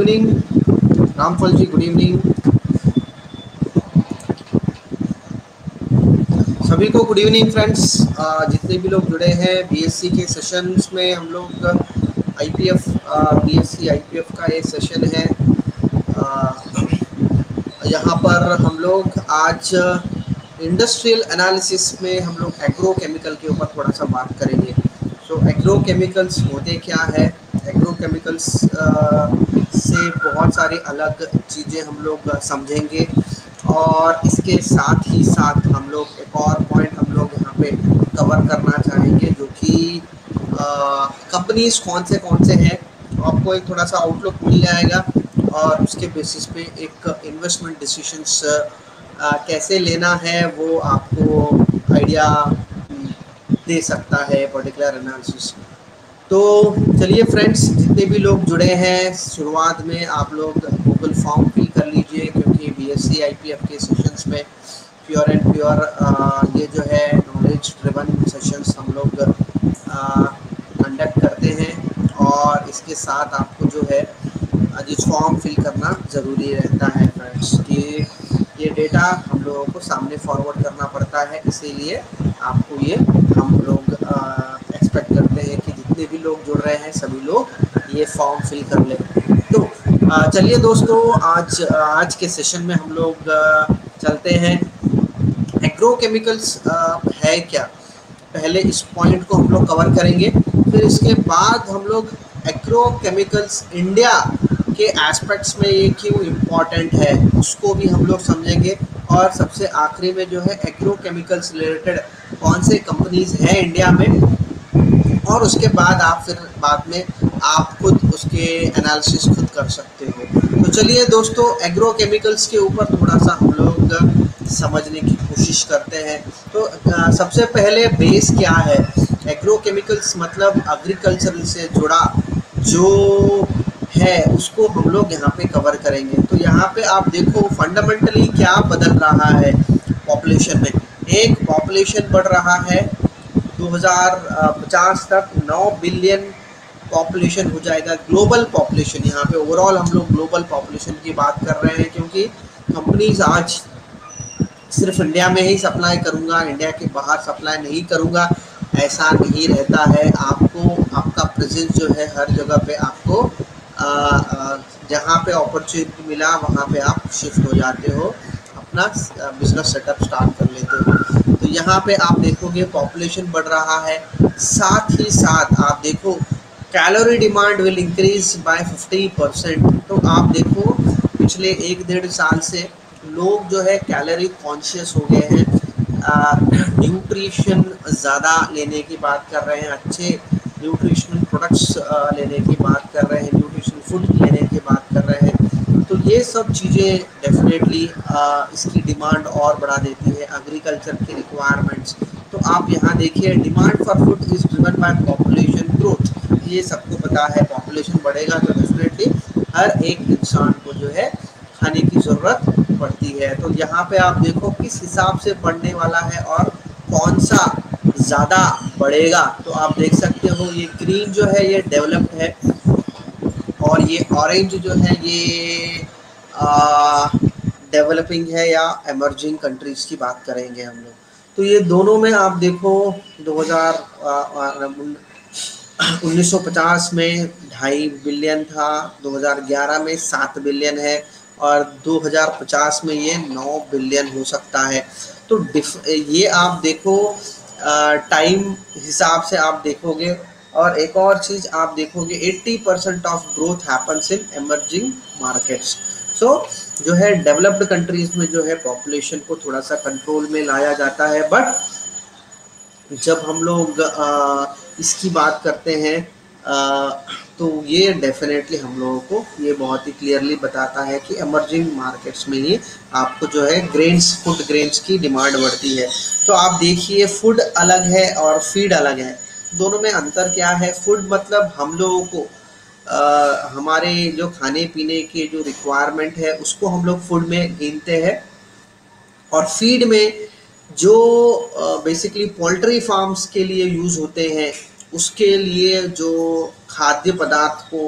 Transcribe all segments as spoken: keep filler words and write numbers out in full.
Evening Ramphal ji, good evening सभी को। Good evening friends, जितने भी लोग जुड़े हैं बीएससी के सेशंस में। हम लोग आईपीएफ बीएससी आईपीएफ का ये सेशन है। यहाँ पर हम लोग आज इंडस्ट्रियल एनालिसिस में हम लोग एग्रो केमिकल के ऊपर थोड़ा सा बात करेंगे। सो एग्रो केमिकल्स होते क्या है, एग्रो केमिकल्स से बहुत सारी अलग चीज़ें हम लोग समझेंगे, और इसके साथ ही साथ हम लोग एक और पॉइंट हम लोग यहाँ पे कवर करना चाहेंगे, जो कि कंपनीज कौन से कौन से हैं। आपको एक थोड़ा सा आउटलुक मिल जाएगा, और उसके बेसिस पे एक इन्वेस्टमेंट डिसीजंस कैसे लेना है वो आपको आइडिया दे सकता है पर्टिकुलर एनालिसिस। तो चलिए फ्रेंड्स, जितने भी लोग जुड़े हैं, शुरुआत में आप लोग गूगल फॉर्म फिल कर लीजिए, क्योंकि बीएससी आईपीएफ के सेशंस में प्योर एंड प्योर ये जो है नॉलेज ड्रिवन सेशंस हम लोग कंडक्ट करते हैं, और इसके साथ आपको जो है जिस फॉर्म फिल करना ज़रूरी रहता है फ्रेंड्स। कि ये डेटा हम लोगों को सामने फॉरवर्ड करना पड़ता है, इसीलिए आपको ये हम लोग एक्सपेक्ट करते हैं कि जितने भी लोग जुड़ रहे हैं सभी लोग ये फॉर्म फिल कर लें। तो चलिए दोस्तों, आज आज के सेशन में हम लोग चलते हैं। एग्रो केमिकल्स है क्या, पहले इस पॉइंट को हम लोग कवर करेंगे, फिर इसके बाद हम लोग एग्रो केमिकल्स इंडिया के एस्पेक्ट्स में ये क्यों इम्पॉर्टेंट है उसको भी हम लोग समझेंगे, और सबसे आखिरी में जो है एग्रो केमिकल्स रिलेटेड कौन से कंपनीज हैं इंडिया में, और उसके बाद आप फिर बाद में आप खुद उसके एनालिसिस खुद कर सकते हो। तो चलिए दोस्तों, एग्रो केमिकल्स के ऊपर थोड़ा सा हम लोग समझने की कोशिश करते हैं। तो आ, सबसे पहले बेस क्या है। एग्रो केमिकल्स मतलब एग्रीकल्चर से जुड़ा जो है उसको हम लोग यहाँ पे कवर करेंगे। तो यहाँ पे आप देखो फंडामेंटली क्या बदल रहा है पॉपुलेशन में। एक, पॉपुलेशन बढ़ रहा है, दो हज़ार पचास तक नौ बिलियन पॉपुलेशन हो जाएगा, ग्लोबल पॉपुलेशन। यहाँ पे ओवरऑल हम लोग ग्लोबल पॉपुलेशन की बात कर रहे हैं, क्योंकि कंपनीज आज सिर्फ इंडिया में ही सप्लाई करूँगा, इंडिया के बाहर सप्लाई नहीं करूँगा, ऐसा नहीं रहता है। आपको आपका प्रेजेंस जो है हर जगह पे आपको जहाँ पे अपॉर्चुनिटी मिला वहाँ पे आप शिफ्ट हो जाते हो, अपना बिजनेस सेटअप स्टार्ट कर लेते हो। तो यहाँ पे आप देखोगे पॉपुलेशन बढ़ रहा है, साथ ही साथ आप देखो calorie demand will increase by fifty percent. तो आप देखो पिछले एक डेढ़ साल से लोग जो है कैलोरी कॉन्शियस हो गए हैं, न्यूट्रिशन ज़्यादा लेने की बात कर रहे हैं, अच्छे न्यूट्रिशनल प्रोडक्ट्स लेने की बात कर रहे हैं, न्यूट्रिशन फूड लेने की बात कर रहे हैं। तो ये सब चीज़ें डेफिनेटली इसकी डिमांड और बढ़ा देती है, एग्रीकल्चर की रिक्वायरमेंट्स। तो आप यहाँ देखिए, demand for food is driven by population growth. ये सबको पता है, पॉपुलेशन बढ़ेगा तो डेफिनेटली हर एक इंसान को जो है खाने की ज़रूरत पड़ती है। तो यहाँ पे आप देखो किस हिसाब से बढ़ने वाला है और कौन सा ज़्यादा बढ़ेगा। तो आप देख सकते हो ये ग्रीन जो है ये डेवलप्ड है, और ये ऑरेंज जो है ये डेवलपिंग है या इमर्जिंग कंट्रीज़ की बात करेंगे हम लोग। तो ये दोनों में आप देखो दो हज़ार उन्नीस सौ पचास में ढाई बिलियन था, दो हज़ार ग्यारह में सात बिलियन है, और दो हज़ार पचास में ये नौ बिलियन हो सकता है। तो ये आप देखो टाइम हिसाब से आप देखोगे। और एक और चीज़ आप देखोगे, अस्सी percent of growth happens in emerging markets. So जो है डेवलप्ड कंट्रीज़ में जो है पॉपुलेशन को थोड़ा सा कंट्रोल में लाया जाता है, बट जब हम लोग आ, इसकी बात करते हैं आ, तो ये डेफिनेटली हम लोगों को ये बहुत ही क्लियरली बताता है कि इमर्जिंग मार्केट्स में ही आपको जो है ग्रेन्स, फूड ग्रेन्स की डिमांड बढ़ती है। तो आप देखिए फूड अलग है और फीड अलग है, दोनों में अंतर क्या है। फूड मतलब हम लोगों को आ, हमारे जो खाने पीने के जो रिक्वायरमेंट है उसको हम लोग फूड में गिनते हैं, और फीड में जो बेसिकली पोल्ट्री फार्म्स के लिए यूज़ होते हैं उसके लिए जो खाद्य पदार्थ को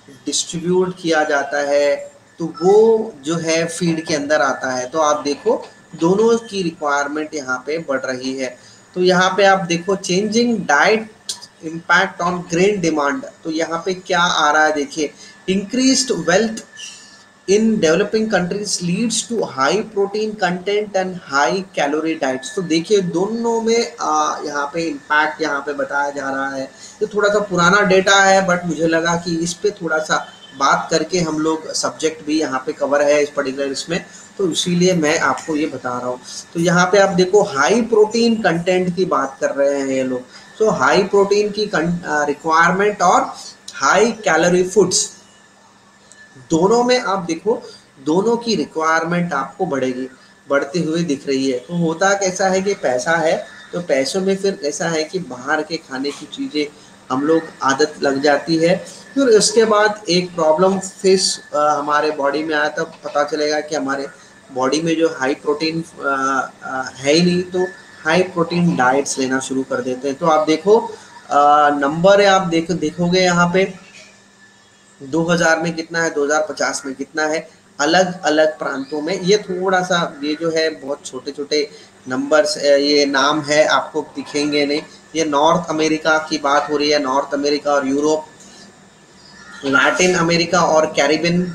डिस्ट्रीब्यूट किया जाता है, तो वो जो है फीड के अंदर आता है। तो आप देखो दोनों की रिक्वायरमेंट यहाँ पे बढ़ रही है। तो यहाँ पे आप देखो changing diet impact on grain demand, तो यहाँ पे क्या आ रहा है देखिए, increased wealth in developing countries leads to high protein content and high calorie diets। तो देखिए दोनों में आ, यहाँ पे इम्पैक्ट यहाँ पे बताया जा रहा है। ये थोड़ा सा पुराना डेटा है, बट मुझे लगा कि इस पे थोड़ा सा बात करके हम लोग, सब्जेक्ट भी यहाँ पे कवर है इस पर्टिकुलर इसमें, तो इसीलिए मैं आपको ये बता रहा हूँ। तो यहाँ पे आप देखो हाई प्रोटीन कंटेंट की बात कर रहे हैं ये लोग। सो हाई प्रोटीन की रिक्वायरमेंट और हाई कैलोरी फूड्स, दोनों में आप देखो दोनों की रिक्वायरमेंट आपको बढ़ेगी, बढ़ती हुई दिख रही है। तो होता कैसा है कि पैसा है, तो पैसों में फिर ऐसा है कि बाहर के खाने की चीज़ें हम लोग आदत लग जाती है। फिर उसके बाद एक प्रॉब्लम फेस हमारे बॉडी में आया, तब पता चलेगा कि हमारे बॉडी में जो हाई प्रोटीन आ, आ, है ही नहीं, तो हाई प्रोटीन डाइट्स लेना शुरू कर देते हैं। तो आप देखो नंबर है, आप देखो देखोगे यहाँ पे दो हज़ार में कितना है, दो हज़ार पचास में कितना है, अलग अलग प्रांतों में। ये थोड़ा सा ये जो है बहुत छोटे छोटे नंबर्स, ये नाम है आपको दिखेंगे नहीं। ये नॉर्थ अमेरिका की बात हो रही है, नॉर्थ अमेरिका और यूरोप, लैटिन अमेरिका और Caribbean,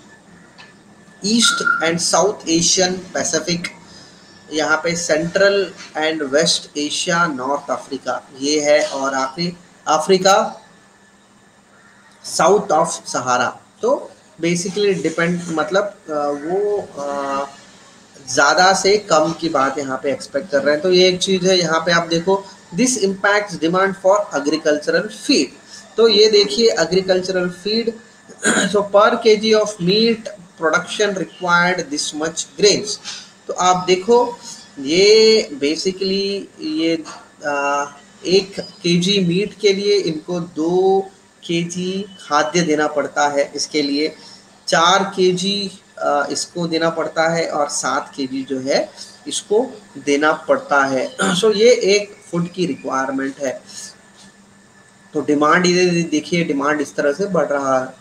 East and South Asian Pacific, यहाँ पे central and West Asia, North Africa ये है, और आखिरी अफ्रीका साउथ ऑफ सहारा। तो बेसिकली डिपेंड, मतलब वो ज़्यादा से कम की बात यहाँ पे एक्सपेक्ट कर रहे हैं। तो ये एक चीज़ है। यहाँ पे आप देखो this impacts demand for agricultural feed. तो ये देखिए agricultural feed, so per KG of meat production required this much grains. तो आप देखो ये बेसिकली ये आ, एक केजी मीट के लिए इनको दो केजी खाद्य देना पड़ता है, इसके लिए चार केजी इसको देना पड़ता है, और सात केजी जो है इसको देना पड़ता है। सो ये एक फूड की रिक्वायरमेंट है। तो डिमांड ये देखिए, डिमांड इस तरह से बढ़ रहा है।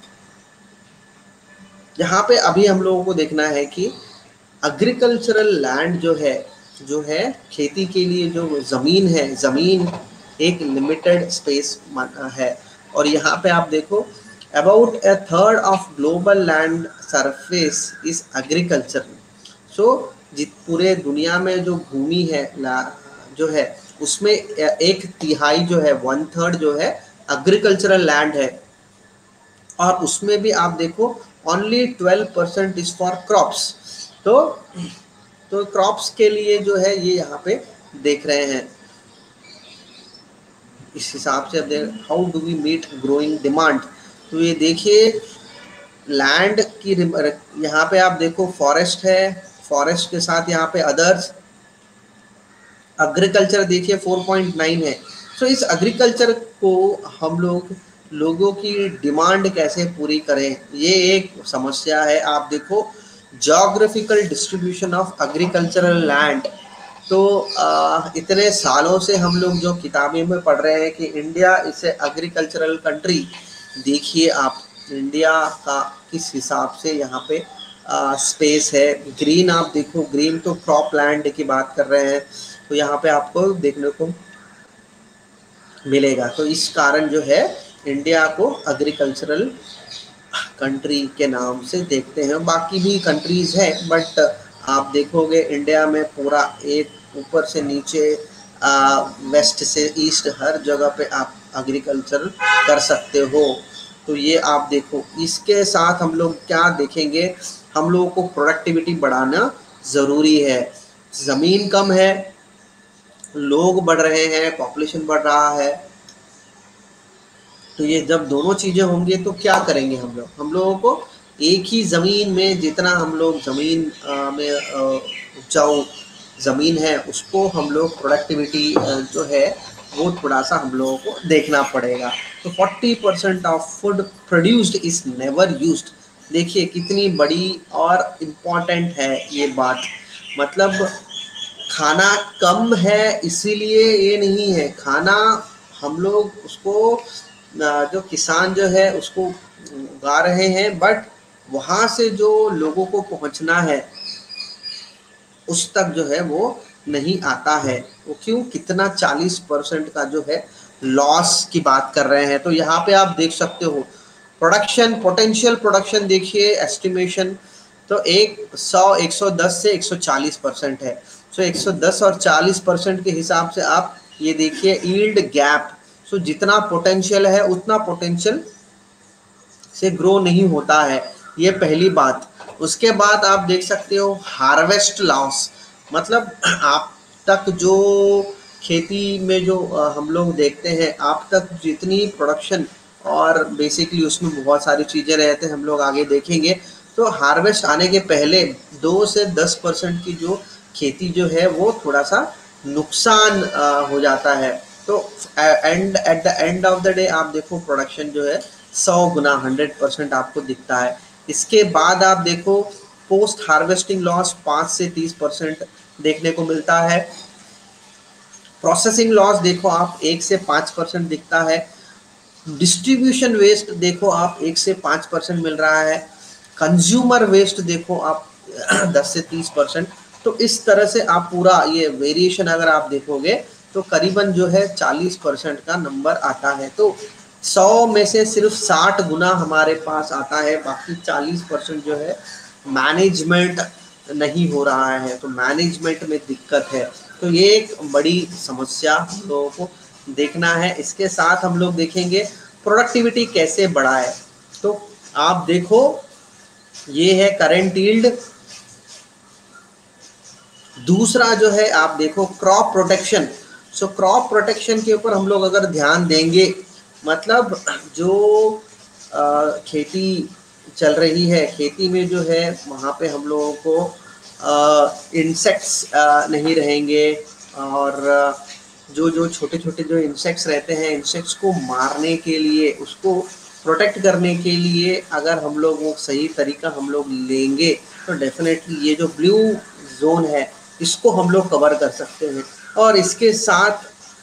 यहाँ पे अभी हम लोगों को देखना है कि एग्रीकल्चरल लैंड जो है जो है खेती के लिए जो ज़मीन है, ज़मीन एक लिमिटेड स्पेस है, और यहाँ पे आप देखो about a third of global land surface is agriculture. So जित पूरे दुनिया में जो भूमि है जो है उसमें एक तिहाई जो है, वन थर्ड जो है एग्रीकल्चरल लैंड है, और उसमें भी आप देखो only twelve percent is for crops. तो तो क्रॉप्स के लिए जो है ये यहाँ पे देख रहे हैं। इस हिसाब से अब how do we meet growing demand. तो ये देखिए लैंड की, यहाँ पे आप देखो फॉरेस्ट है, फॉरेस्ट के साथ यहाँ पे अदर्स, एग्रीकल्चर देखिए फोर पॉइंट नाइन है। सो इस एग्रीकल्चर को हम लोग लोगों की डिमांड कैसे पूरी करें, ये एक समस्या है। आप देखो geographical distribution of agricultural land. तो आ, इतने सालों से हम लोग जो किताबें में पढ़ रहे हैं कि India is a agricultural country, देखिए आप इंडिया का किस हिसाब से यहाँ पे आ, स्पेस है। ग्रीन आप देखो, ग्रीन तो क्रॉप लैंड की बात कर रहे हैं, तो यहाँ पे आपको देखने को मिलेगा। तो इस कारण जो है इंडिया को एग्रीकल्चरल कंट्री के नाम से देखते हैं। बाकी भी कंट्रीज हैं, बट आप देखोगे इंडिया में पूरा एक ऊपर से नीचे, आ, वेस्ट से ईस्ट, हर जगह पे आप एग्रीकल्चर कर सकते हो। तो ये आप देखो, इसके साथ हम लोग क्या देखेंगे, हम लोगों को प्रोडक्टिविटी बढ़ाना ज़रूरी है। ज़मीन कम है, लोग बढ़ रहे हैं, पॉपुलेशन बढ़ रहा है, तो ये जब दोनों चीज़ें होंगी तो क्या करेंगे हम लोग, हम लोगों को एक ही ज़मीन में जितना हम लोग ज़मीन में उपजाऊ ज़मीन है उसको हम लोग प्रोडक्टिविटी जो है वो थोड़ा सा हम लोगों को देखना पड़ेगा। तो forty percent of food produced is never used. देखिए कितनी बड़ी और इम्पॉर्टेंट है ये बात। मतलब खाना कम है इसीलिए ये नहीं है, खाना हम लोग उसको जो किसान जो है उसको उगा रहे हैं, बट वहाँ से जो लोगों को पहुँचना है उस तक जो है वो नहीं आता है। वो क्यों? कितना चालीस परसेंट का जो है लॉस की बात कर रहे हैं। तो यहाँ पे आप देख सकते हो प्रोडक्शन, पोटेंशियल प्रोडक्शन देखिए एस्टिमेशन, तो एक सौ एक सौ दस से एक सौ चालीस परसेंट है। सो एक सौ दस और चालीस परसेंट के हिसाब से आप ये देखिए यील्ड गैप। सो जितना पोटेंशियल है उतना पोटेंशियल से ग्रो नहीं होता है, ये पहली बात। उसके बाद आप देख सकते हो हार्वेस्ट लॉस, मतलब आप तक जो खेती में जो हम लोग देखते हैं, आप तक जितनी प्रोडक्शन और बेसिकली उसमें बहुत सारी चीज़ें रहते हैं, हम लोग आगे देखेंगे। तो हार्वेस्ट आने के पहले दो से दस परसेंट की जो खेती जो है वो थोड़ा सा नुकसान हो जाता है। तो and at the end of the day आप देखो प्रोडक्शन जो है सौ गुना हंड्रेड परसेंट आपको दिखता है। इसके बाद आप देखो पोस्ट हार्वेस्टिंग लॉस पाँच से तीस परसेंट देखने को मिलता है। प्रोसेसिंग लॉस देखो आप एक से पाँच परसेंट दिखता है। डिस्ट्रीब्यूशन वेस्ट देखो आप एक से पाँच परसेंट मिल रहा है। कंज्यूमर वेस्ट देखो आप दस से तीस परसेंट। तो इस तरह से आप पूरा ये वेरिएशन अगर आप देखोगे तो करीबन जो है चालीस परसेंट का नंबर आता है। तो सौ में से सिर्फ साठ गुना हमारे पास आता है, बाकी चालीस परसेंट जो है मैनेजमेंट नहीं हो रहा है। तो मैनेजमेंट में दिक्कत है, तो ये एक बड़ी समस्या हम लोगों को देखना है। इसके साथ हम लोग देखेंगे प्रोडक्टिविटी कैसे बढ़ाए। तो आप देखो ये है करंट यील्ड। दूसरा जो है आप देखो crop protection. So crop protection के ऊपर हम लोग अगर ध्यान देंगे, मतलब जो आ, खेती चल रही है, खेती में जो है वहाँ पे हम लोगों को इंसेक्ट्स नहीं रहेंगे, और जो जो छोटे छोटे जो इंसेक्ट्स रहते हैं, इंसेक्ट्स को मारने के लिए, उसको प्रोटेक्ट करने के लिए अगर हम लोग वो सही तरीका हम लोग लेंगे तो डेफिनेटली ये जो ब्लू जोन है इसको हम लोग कवर कर सकते हैं। और इसके साथ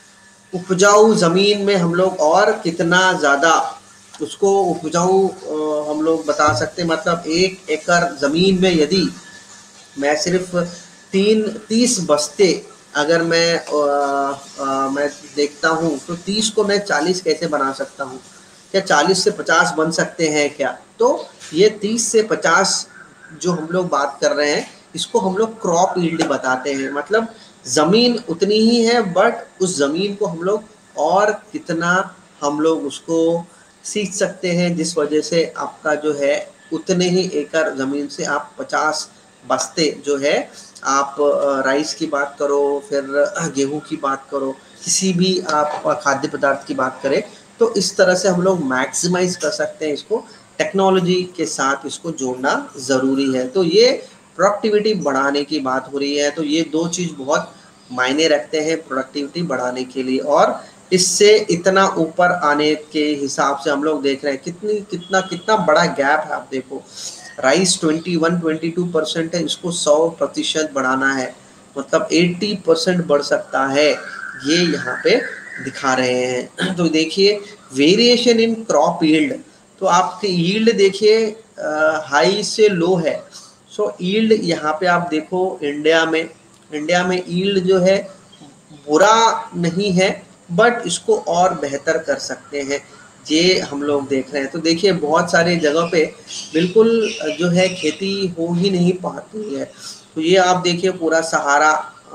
उपजाऊ ज़मीन में हम लोग और कितना ज़्यादा उसको उपजाऊ हम लोग बता सकते हैं। मतलब एक एकड़ ज़मीन में यदि मैं सिर्फ तीन तीस बस्ते अगर मैं आ, आ, मैं देखता हूँ तो तीस को मैं चालीस कैसे बना सकता हूँ? क्या चालीस से पचास बन सकते हैं क्या? तो ये तीस से पचास जो हम लोग बात कर रहे हैं इसको हम लोग क्रॉप यील्ड बताते हैं। मतलब ज़मीन उतनी ही है, बट उस ज़मीन को हम लोग और कितना हम लोग उसको सींच सकते हैं, जिस वजह से आपका जो है उतने ही एकड़ ज़मीन से आप पचास बस्ते जो है आप राइस की बात करो, फिर गेहूं की बात करो, किसी भी आप खाद्य पदार्थ की बात करें, तो इस तरह से हम लोग मैक्सिमाइज कर सकते हैं। इसको टेक्नोलॉजी के साथ इसको जोड़ना ज़रूरी है। तो ये प्रोडक्टिविटी बढ़ाने की बात हो रही है। तो ये दो चीज़ बहुत मायने रखते हैं प्रोडक्टिविटी बढ़ाने के लिए। और इससे इतना ऊपर आने के हिसाब से हम लोग देख रहे हैं कितनी कितना कितना बड़ा गैप है। आप देखो rice twenty one twenty two percent है, इसको सौ प्रतिशत बढ़ाना है, मतलब अस्सी परसेंट बढ़ सकता है, ये यहाँ पे दिखा रहे हैं। तो देखिए वेरिएशन इन क्रॉप यील्ड, तो आपकी यील्ड देखिए हाई से लो है। सो यील्ड यहाँ पे आप देखो इंडिया में इंडिया में यील्ड जो है बुरा नहीं है, बट इसको और बेहतर कर सकते हैं, ये हम लोग देख रहे हैं। तो देखिए बहुत सारे जगह पे बिल्कुल जो है खेती हो ही नहीं पाती है। तो ये आप देखिए पूरा सहारा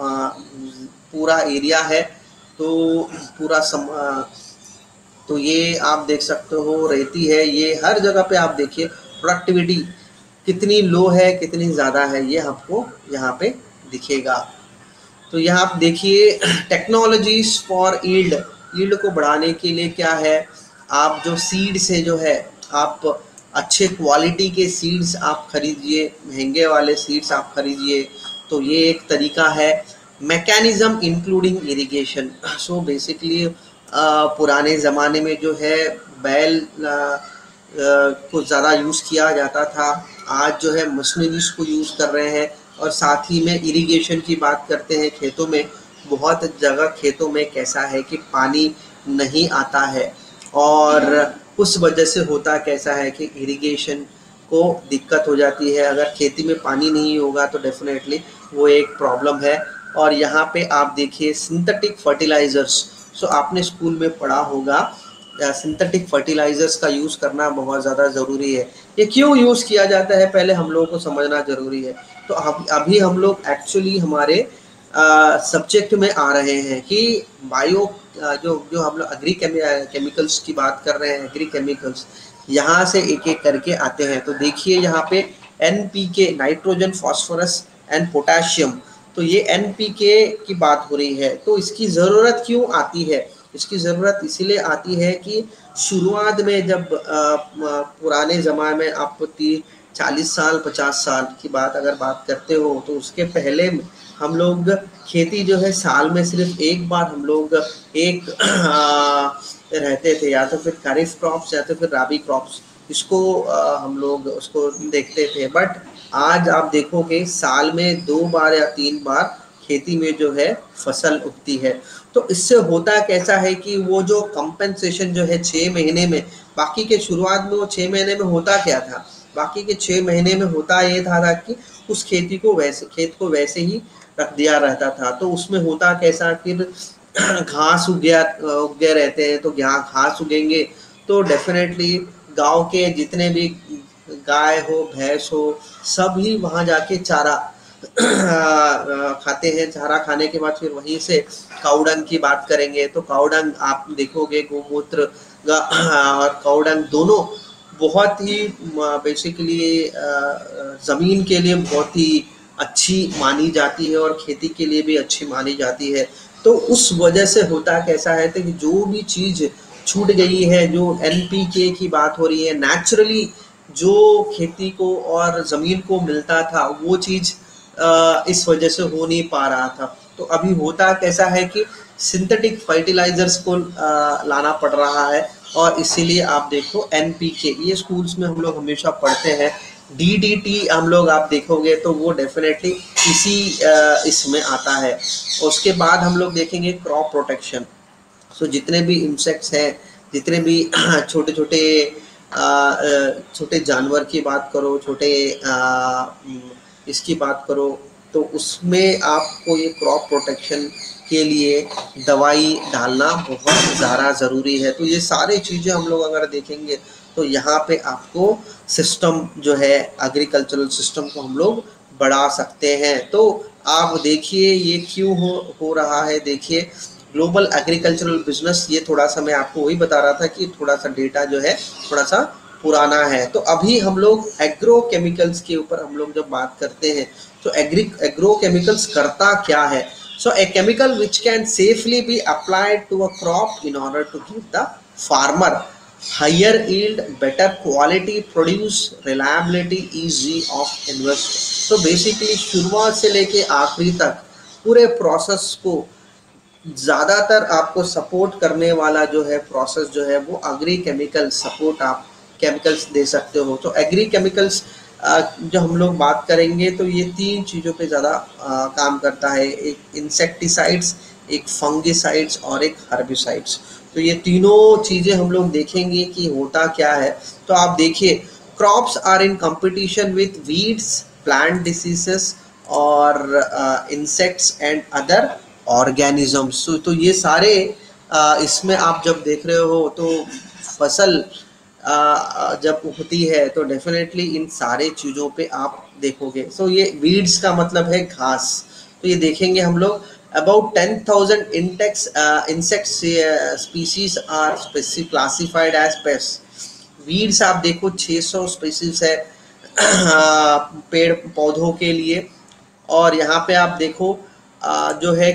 पूरा एरिया है, तो पूरा सम, तो ये आप देख सकते हो रेती है, ये हर जगह पे आप देखिए प्रोडक्टिविटी कितनी लो है कितनी ज़्यादा है, ये आपको यहाँ पे दिखेगा। तो यहाँ आप देखिए टेक्नोलॉजीज फॉर यील्ड, यील्ड को बढ़ाने के लिए क्या है, आप जो सीड से जो है आप अच्छे क्वालिटी के सीड्स आप खरीदिए, महंगे वाले सीड्स आप खरीदिए, तो ये एक तरीका है। Mechanism including irrigation, so basically पुराने ज़माने में जो है बैल आ, आ, को ज़्यादा यूज़ किया जाता था, आज जो है मशीनरीज को यूज़ कर रहे हैं। और साथ ही में इरिगेशन की बात करते हैं, खेतों में बहुत जगह खेतों में कैसा है कि पानी नहीं आता है, और उस वजह से होता कैसा है कि इरिगेशन को दिक्कत हो जाती है। अगर खेती में पानी नहीं होगा तो डेफिनेटली वो एक प्रॉब्लम है। और यहाँ पे आप देखिए सिंथेटिक फर्टिलाइजर्स, सो आपने स्कूल में पढ़ा होगा सिंथेटिक फर्टिलाइजर्स का यूज़ करना बहुत ज़्यादा ज़रूरी है। ये क्यों यूज़ किया जाता है पहले हम लोगों को समझना ज़रूरी है। तो अब अभी हम लोग एक्चुअली हमारे सब्जेक्ट में आ रहे हैं कि बायो जो जो हम लोग एग्री केमिकल्स की बात कर रहे हैं, एग्री केमिकल्स यहाँ से एक एक करके आते हैं। तो देखिए यहाँ पे N P K, nitrogen, phosphorus and potassium, तो ये एन पी के की बात हो रही है। तो इसकी ज़रूरत क्यों आती है? इसकी ज़रूरत इसीलिए आती है कि शुरुआत में जब आ, पुराने ज़माने में आप चालीस साल पचास साल की बात अगर बात करते हो तो उसके पहले हम लोग खेती जो है साल में सिर्फ एक बार हम लोग एक आ, रहते थे, या तो फिर खरीफ क्रॉप्स या तो फिर राबी क्रॉप्स, इसको आ, हम लोग उसको देखते थे। बट आज आप देखोगे साल में दो बार या तीन बार खेती में जो है फसल उगती है। तो इससे होता कैसा है कि वो जो कंपनसेशन जो है छः महीने में, बाकी के शुरुआत में वो छः महीने में होता क्या था, बाकी के छः महीने में होता ये था, था कि उस खेती को वैसे खेत को वैसे ही रख दिया रहता था। तो उसमें होता कैसा, फिर घास उग गया उग गए रहते हैं, तो यहाँ घास उगेंगे तो डेफिनेटली गांव के जितने भी गाय हो भैंस हो सब ही वहाँ जाके चारा खाते हैं। चारा खाने के बाद फिर वहीं से काउडंग की बात करेंगे तो काउडंग आप देखोगे गोमूत्र और काउडंग दोनों बहुत ही बेसिकली ज़मीन के लिए बहुत ही अच्छी मानी जाती है और खेती के लिए भी अच्छी मानी जाती है। तो उस वजह से होता कैसा है तो कि जो भी चीज़ छूट गई है, जो एन पी के की बात हो रही है, नेचुरली जो खेती को और ज़मीन को मिलता था वो चीज़ इस वजह से हो नहीं पा रहा था। तो अभी होता कैसा है कि सिंथेटिक फर्टिलाइजर्स को लाना पड़ रहा है और इसीलिए आप देखो एन पी के, ये स्कूल्स में हम लोग हमेशा पढ़ते हैं। डी डी टी हम लोग आप देखोगे तो वो डेफिनेटली इसी इसमें आता है। उसके बाद हम लोग देखेंगे क्रॉप प्रोटेक्शन। सो जितने भी इंसेक्ट्स हैं, जितने भी छोटे छोटे छोटे जानवर की बात करो, छोटे आ, इसकी बात करो, तो उसमें आपको ये क्रॉप प्रोटेक्शन के लिए दवाई डालना बहुत ज़्यादा ज़रूरी है। तो ये सारी चीज़ें हम लोग अगर देखेंगे तो यहाँ पे आपको सिस्टम जो है एग्रीकल्चरल सिस्टम को हम लोग बढ़ा सकते हैं। तो आप देखिए ये क्यों हो हो रहा है। देखिए ग्लोबल एग्रीकल्चरल बिजनेस, ये थोड़ा सा मैं आपको वही बता रहा था कि थोड़ा सा डेटा जो है थोड़ा सा पुराना है। तो अभी हम लोग एग्रो केमिकल्स के ऊपर हम लोग जब बात करते हैं तो एग्री एग्रो केमिकल्स करता क्या है। So a chemical which can safely be applied to a crop in order to give the farmer higher yield, better quality, produce, reliability, ease of investment. तो बेसिकली शुरुआत से लेके आखिरी तक पूरे प्रोसेस को ज़्यादातर आपको सपोर्ट करने वाला जो है प्रोसेस जो है वो एग्री केमिकल सपोर्ट आप केमिकल्स दे सकते हो। तो एग्री केमिकल्स जो हम लोग बात करेंगे तो ये तीन चीज़ों पे ज़्यादा काम करता है, एक इंसेक्टिसाइड्स, एक फंगिसाइड्स और एक हर्बिसाइड्स। तो ये तीनों चीज़ें हम लोग देखेंगे कि होता क्या है। तो आप देखिए crops are in competition with weeds, plant diseases और इंसेक्ट्स एंड अदर ऑर्गेनिजम्स। तो ये सारे आ, इसमें आप जब देख रहे हो तो फसल आ, जब होती है तो डेफिनेटली इन सारे चीज़ों पे आप देखोगे। सो so, ये वीड्स का मतलब है घास। तो ये देखेंगे हम लोग about ten thousand intex insect species are classified as pest. Weeds आप देखो छह सौ स्पीसीज है पेड़ पौधों के लिए। और यहाँ पे आप देखो आ, जो है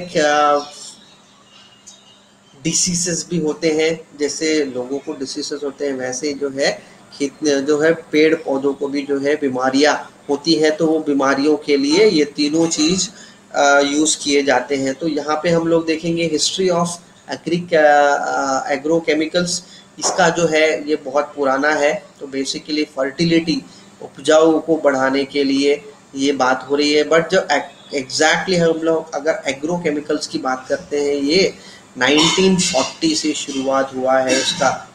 डिसीजेस भी होते हैं, जैसे लोगों को डिसीजेस होते हैं वैसे जो है खेत जो है पेड़ पौधों को भी जो है बीमारियां होती है। तो वो बीमारियों के लिए ये तीनों चीज़ यूज़ किए जाते हैं। तो यहाँ पे हम लोग देखेंगे history of agri agro chemicals, इसका जो है ये बहुत पुराना है। तो बेसिकली फर्टिलिटी, उपजाऊ को बढ़ाने के लिए ये बात हो रही है। बट जो एग्जैक्टली हम लोग अगर एग्रो केमिकल्स की बात करते हैं, ये नाइनटीन फोर्टी से शुरुआत हुआ है इसका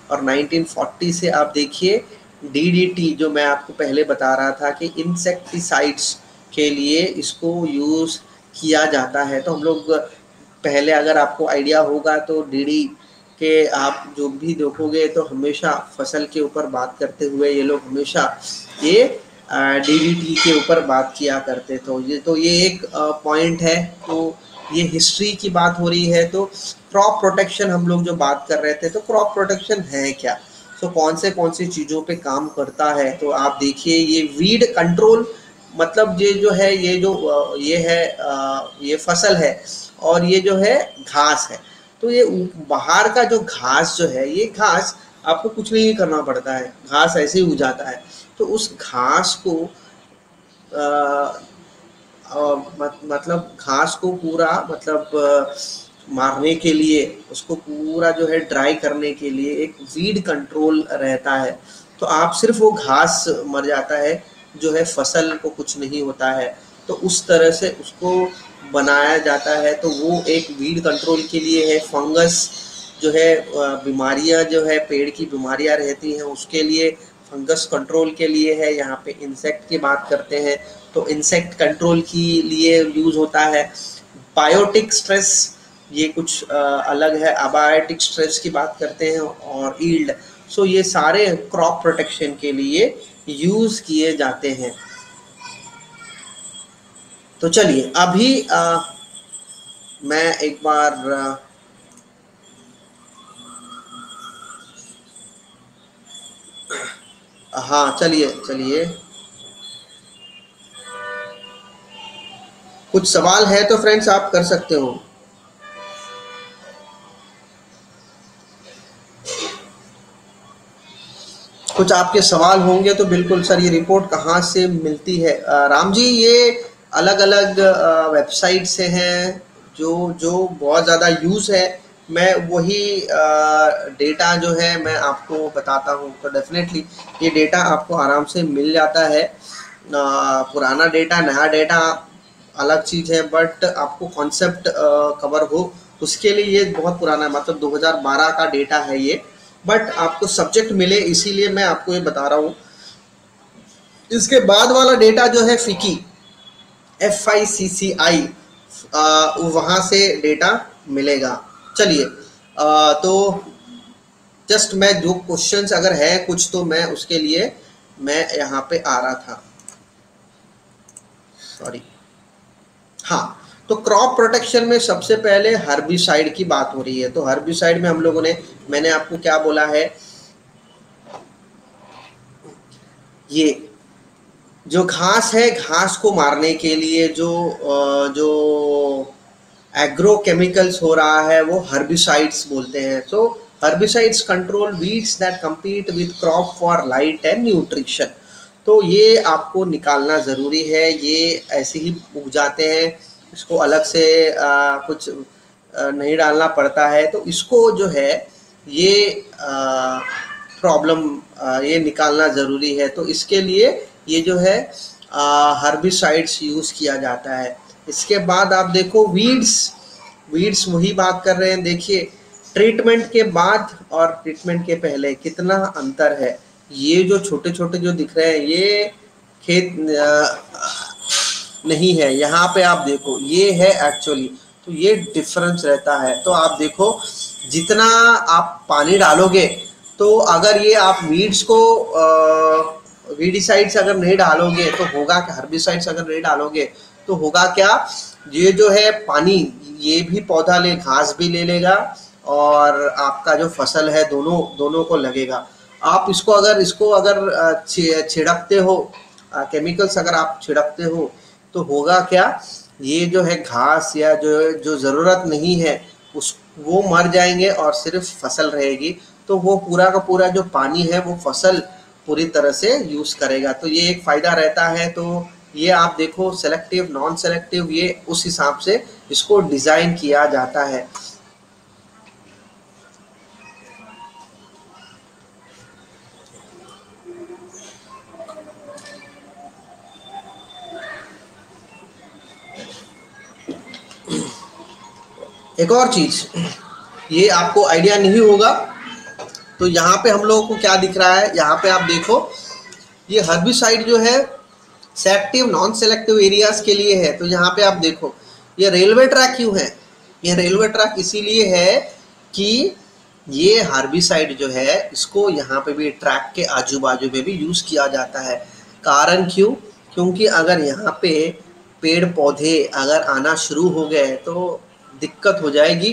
और नाइनटीन फोर्टी से आप देखिए डीडीटी, जो मैं आपको पहले बता रहा था कि इंसेक्टिसाइड्स के लिए इसको यूज़ किया जाता है। तो हम लोग पहले, अगर आपको आइडिया होगा तो डीडी के आप जो भी देखोगे तो हमेशा फसल के ऊपर बात करते हुए ये लोग हमेशा ये डीडीटी के ऊपर बात किया करते। तो ये तो ये एक पॉइंट है। तो ये हिस्ट्री की बात हो रही है। तो क्रॉप प्रोटेक्शन हम लोग जो बात कर रहे थे, तो क्रॉप प्रोटेक्शन है क्या, तो कौन से कौन सी चीज़ों पे काम करता है। तो आप देखिए ये वीड कंट्रोल, मतलब ये जो है ये जो ये है ये फसल है और ये जो है घास है। तो ये बाहर का जो घास जो है, ये घास आपको कुछ नहीं करना पड़ता है, घास ऐसे ही उग जाता है। तो उस घास को आ, आ, मत, मतलब घास को पूरा मतलब आ, मारने के लिए, उसको पूरा जो है ड्राई करने के लिए एक वीड कंट्रोल रहता है। तो आप सिर्फ वो घास मर जाता है, जो है फसल को कुछ नहीं होता है। तो उस तरह से उसको बनाया जाता है। तो वो एक वीड कंट्रोल के लिए है। फंगस जो है, बीमारियां जो है, पेड़ की बीमारियां रहती हैं उसके लिए फंगस कंट्रोल के लिए है। यहाँ पे इंसेक्ट की बात करते हैं तो इंसेक्ट कंट्रोल के लिए यूज़ होता है। बायोटिक स्ट्रेस ये कुछ आ, अलग है। अबायोटिक स्ट्रेस की बात करते हैं और ईल्ड। सो ये सारे क्रॉप प्रोटेक्शन के लिए यूज़ किए जाते हैं। तो चलिए अभी आ, मैं एक बार आ, हाँ चलिए चलिए कुछ सवाल है तो फ्रेंड्स आप कर सकते हो। कुछ आपके सवाल होंगे तो बिल्कुल सर, ये रिपोर्ट कहाँ से मिलती है। राम जी, ये अलग अलग वेबसाइट से हैं जो जो बहुत ज़्यादा यूज़ है। मैं वही डेटा जो है मैं आपको बताता हूँ। तो डेफिनेटली ये डेटा आपको आराम से मिल जाता है। आ, पुराना डेटा, नया डेटा अलग चीज़ है, बट आपको कॉन्सेप्ट कवर हो उसके लिए ये बहुत पुराना है, मतलब दो हज़ार बारह का डेटा है ये। बट आपको सब्जेक्ट मिले इसीलिए मैं आपको ये बता रहा हूँ। इसके बाद वाला डेटा जो है फिकी, एफ आई सी सी आई, वहाँ से डेटा मिलेगा। चलिए तो जस्ट मैं जो क्वेश्चंस अगर है कुछ तो मैं उसके लिए मैं यहाँ पे आ रहा था, सॉरी। हाँ, तो क्रॉप प्रोटेक्शन में सबसे पहले हर्बिसाइड की बात हो रही है। तो हर्बिसाइड में हम लोगों ने, मैंने आपको क्या बोला है, ये जो घास है, घास को मारने के लिए जो जो एग्रो केमिकल्स हो रहा है वो हर्बिसाइड्स बोलते हैं। तो herbicides control weeds that compete with crop for light and nutrition। तो ये आपको निकालना ज़रूरी है। ये ऐसे ही उग जाते हैं, इसको अलग से आ, कुछ आ, नहीं डालना पड़ता है। तो इसको जो है ये प्रॉब्लम ये निकालना ज़रूरी है। तो इसके लिए ये जो है हर्बिसाइड्स यूज़ किया जाता है। इसके बाद आप देखो वीड्स, वीड्स वही बात कर रहे हैं। देखिए ट्रीटमेंट के बाद और ट्रीटमेंट के पहले कितना अंतर है। ये जो छोटे छोटे जो दिख रहे हैं ये खेत नहीं है, यहाँ पे आप देखो ये है एक्चुअली। तो ये डिफरेंस रहता है। तो आप देखो जितना आप पानी डालोगे, तो अगर ये आप वीड्स को वीडिसाइड्स अगर नहीं डालोगे तो होगा क्या, हर्बिसाइड्स अगर नहीं डालोगे तो होगा क्या, ये जो है पानी ये भी पौधा ले, घास भी ले लेगा और आपका जो फसल है दोनों दोनों को लगेगा। आप इसको अगर इसको अगर छिड़कते हो, केमिकल्स अगर आप छिड़कते हो तो होगा क्या, ये जो है घास या जो जो ज़रूरत नहीं है उस वो मर जाएंगे और सिर्फ फसल रहेगी। तो वो पूरा का पूरा जो पानी है वो फसल पूरी तरह से यूज़ करेगा। तो ये एक फ़ायदा रहता है। तो ये आप देखो सेलेक्टिव, नॉन सेलेक्टिव, ये उस हिसाब से इसको डिज़ाइन किया जाता है। एक और चीज़, ये आपको आइडिया नहीं होगा तो यहाँ पे हम लोगों को क्या दिख रहा है, यहाँ पे आप देखो ये हर्बिसाइड जो है सेलेक्टिव नॉन सेलेक्टिव एरियाज के लिए है। तो यहाँ पे आप देखो ये रेलवे ट्रैक क्यों है, ये रेलवे ट्रैक इसीलिए है कि ये हर्बिसाइड जो है इसको यहाँ पे भी ट्रैक के आजू बाजू में भी यूज किया जाता है। कारण क्यों, क्योंकि अगर यहाँ पे पेड़ पौधे अगर आना शुरू हो गए तो दिक्कत हो जाएगी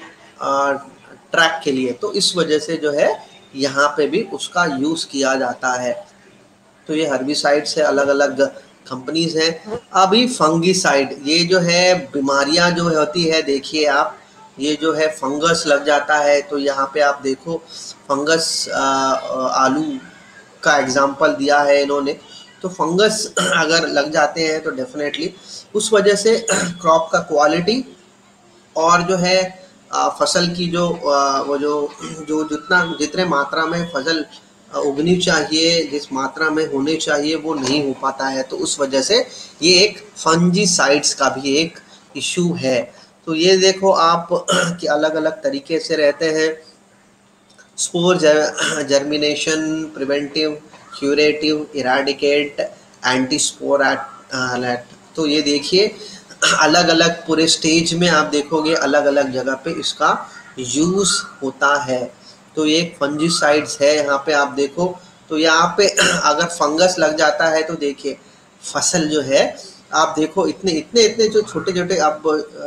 ट्रैक के लिए, तो इस वजह से जो है यहाँ पे भी उसका यूज किया जाता है। तो ये हर्बिसाइड से अलग अलग कंपनीज हैं। अभी फंगीसाइड, ये जो है बीमारियां जो होती है, देखिए आप ये जो है फंगस लग जाता है, तो यहाँ पे आप देखो फंगस आलू का एग्जांपल दिया है इन्होंने। तो फंगस अगर लग जाते हैं तो डेफिनेटली उस वजह से क्रॉप का क्वालिटी और जो है फसल की जो वो जो जो जितना जितने मात्रा में फसल उगनी चाहिए, जिस मात्रा में होने चाहिए वो नहीं हो पाता है। तो उस वजह से ये एक फंजीसाइड्स का भी एक इशू है। तो ये देखो आप कि अलग अलग तरीके से रहते हैं, spore germination, preventive, curative, eradicate, anti spore at. तो ये देखिए अलग अलग पूरे स्टेज में आप देखोगे अलग अलग जगह पे इसका यूज होता है। तो ये एक फंजीसाइड्स है, यहाँ पे आप देखो। तो यहाँ पे अगर फंगस लग जाता है तो देखिए फसल जो है आप देखो इतने इतने इतने जो छोटे छोटे, आप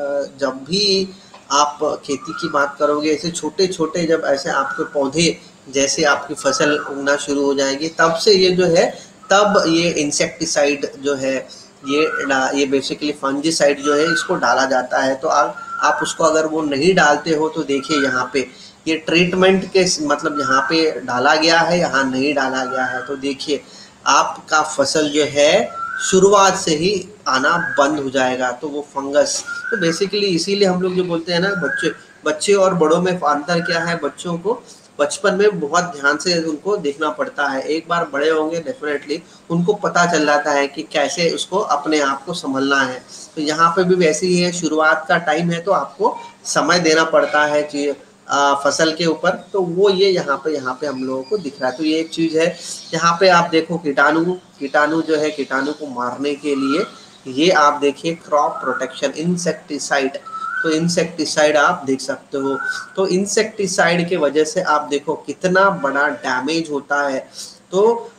जब भी आप खेती की बात करोगे ऐसे छोटे छोटे जब ऐसे आपके पौधे जैसे आपकी फसल उगना शुरू हो जाएगी, तब से ये जो है तब ये इंसेक्टिसाइड जो है ये ये बेसिकली फंजीसाइड जो है इसको डाला जाता है। तो आप आप उसको अगर वो नहीं डालते हो तो देखिए यहाँ पे ये ट्रीटमेंट के मतलब यहाँ पे डाला गया है, यहाँ नहीं डाला गया है। तो देखिए आपका फसल जो है शुरुआत से ही आना बंद हो जाएगा। तो वो फंगस, तो बेसिकली इसीलिए हम लोग जो बोलते हैं ना, बच्चे बच्चे और बड़ों में अंतर क्या है, बच्चों को बचपन में बहुत ध्यान से उनको देखना पड़ता है। एक बार बड़े होंगे डेफिनेटली उनको पता चल जाता है कि कैसे उसको अपने आप को संभलना है। तो यहाँ पे भी वैसे ही है, शुरुआत का टाइम है तो आपको समय देना पड़ता है कि आ, फसल के ऊपर। तो वो ये यहाँ पे यहाँ पे हम लोगों को दिख रहा है। तो ये एक चीज़ है। यहाँ पे आप देखो कीटाणु कीटाणु जो है कीटाणु को मारने के लिए ये आप देखिए क्रॉप प्रोटेक्शन इंसेक्टिसाइड। तो इंसेक्टिसाइड आप देख सकते हो। तो इंसेक्टिसाइड के वजह से आप देखो कितना बड़ा डैमेज होता है। तो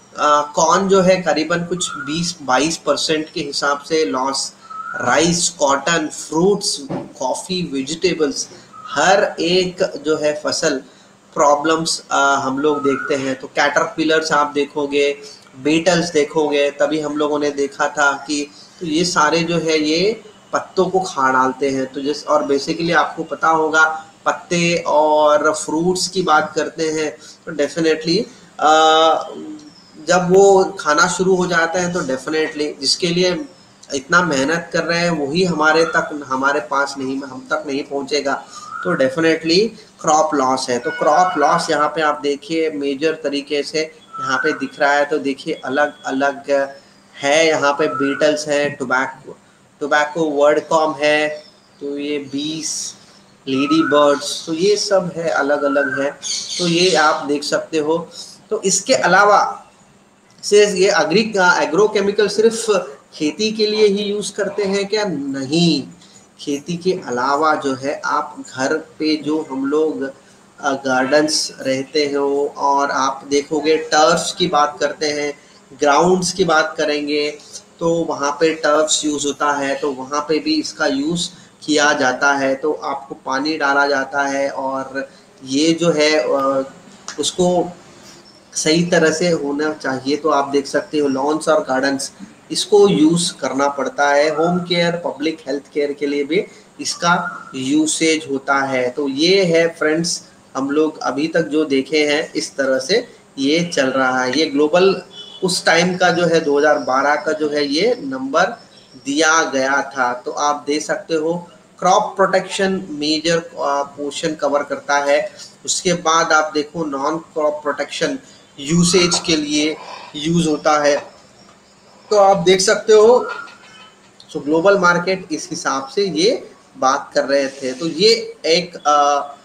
कॉर्न जो है करीबन कुछ बीस बाईस परसेंट के हिसाब से loss, rice, cotton, fruits, coffee, vegetables, हर एक जो है फसल प्रॉब्लम्स हम लोग देखते हैं। तो कैटरपिलर्स आप देखोगे, बीटल्स देखोगे, तभी हम लोगों ने देखा था कि तो ये सारे जो है ये पत्तों को खा डालते हैं। तो जिस और बेसिकली आपको पता होगा पत्ते और फ्रूट्स की बात करते हैं तो डेफिनेटली जब वो खाना शुरू हो जाते हैं तो डेफिनेटली जिसके लिए इतना मेहनत कर रहे हैं वही हमारे तक हमारे पास नहीं हम तक नहीं पहुंचेगा। तो डेफिनेटली क्रॉप लॉस है। तो क्रॉप लॉस यहाँ पे आप देखिए मेजर तरीके से यहाँ पे दिख रहा है। तो देखिए अलग अलग है, यहाँ पे बीटल्स है, टोबैको टोबैको वर्ड कॉम है, तो ये बीस, लेडी बर्ड्स, तो ये सब है अलग अलग है। तो ये आप देख सकते हो। तो इसके अलावा से ये एग्री एग्रो केमिकल सिर्फ खेती के लिए ही यूज़ करते हैं क्या? नहीं, खेती के अलावा जो है आप घर पे जो हम लोग गार्डन्स रहते हो और आप देखोगे टर्फ्स की बात करते हैं, ग्राउंड्स की बात करेंगे तो वहाँ पे टर्फ्स यूज़ होता है। तो वहाँ पे भी इसका यूज़ किया जाता है। तो आपको पानी डाला जाता है और ये जो है उसको सही तरह से होना चाहिए। तो आप देख सकते हो लॉन्स और गार्डन्स इसको यूज़ करना पड़ता है। Home care, public health care के लिए भी इसका यूसेज होता है। तो ये है फ्रेंड्स हम लोग अभी तक जो देखे हैं इस तरह से ये चल रहा है। ये ग्लोबल उस टाइम का जो है दो हज़ार बारह का जो है ये नंबर दिया गया था। तो आप दे सकते हो crop protection major portion cover करता है। उसके बाद आप देखो नॉन क्रॉप प्रोटेक्शन यूसेज के लिए यूज़ होता है। तो आप देख सकते हो सो ग्लोबल मार्केट इस हिसाब से ये बात कर रहे थे। तो ये एक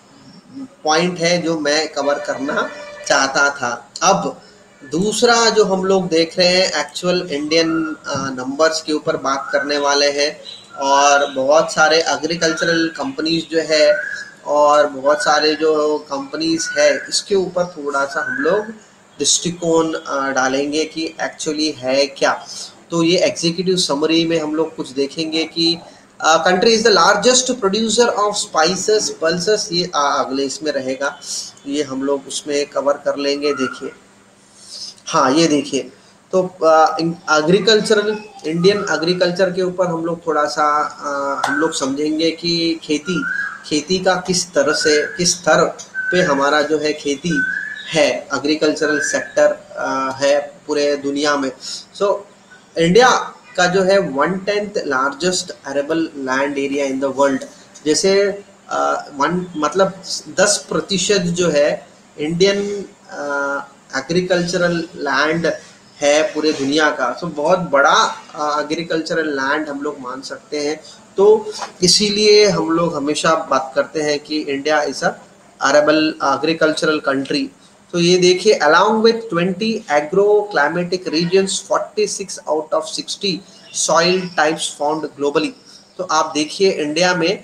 पॉइंट है जो मैं कवर करना चाहता था। अब दूसरा जो हम लोग देख रहे हैं एक्चुअल इंडियन नंबर्स के ऊपर बात करने वाले हैं, और बहुत सारे एग्रीकल्चरल कंपनीज जो है और बहुत सारे जो कंपनीज है इसके ऊपर थोड़ा सा हम लोग दृष्टिकोण डालेंगे कि एक्चुअली है क्या। तो ये एग्जीक्यूटिव समरी में हम लोग कुछ देखेंगे कि country is the largest producer of spices pulses, ये आ, अगले इसमें रहेगा, ये हम लोग उसमें कवर कर लेंगे। देखिए हाँ ये देखिए, तो एग्रीकल्चरल इंडियन एग्रीकल्चर के ऊपर हम लोग थोड़ा सा आ, हम लोग समझेंगे कि खेती खेती का किस तरह से किस स्तर पे हमारा जो है खेती है, एग्रीकल्चरल सेक्टर है पूरे दुनिया में। सो so, इंडिया का जो है one tenth largest arable land area in the world, जैसे वन मतलब दस प्रतिशत जो है इंडियन एग्रीकल्चरल लैंड है पूरे दुनिया का। सो so, बहुत बड़ा एग्रीकल्चरल लैंड हम लोग मान सकते हैं। तो इसीलिए हम लोग हमेशा बात करते हैं कि India is a arable agricultural country. तो ये देखिए along with twenty agro climatic regions, forty six out of sixty soil types found globally. तो आप देखिए इंडिया में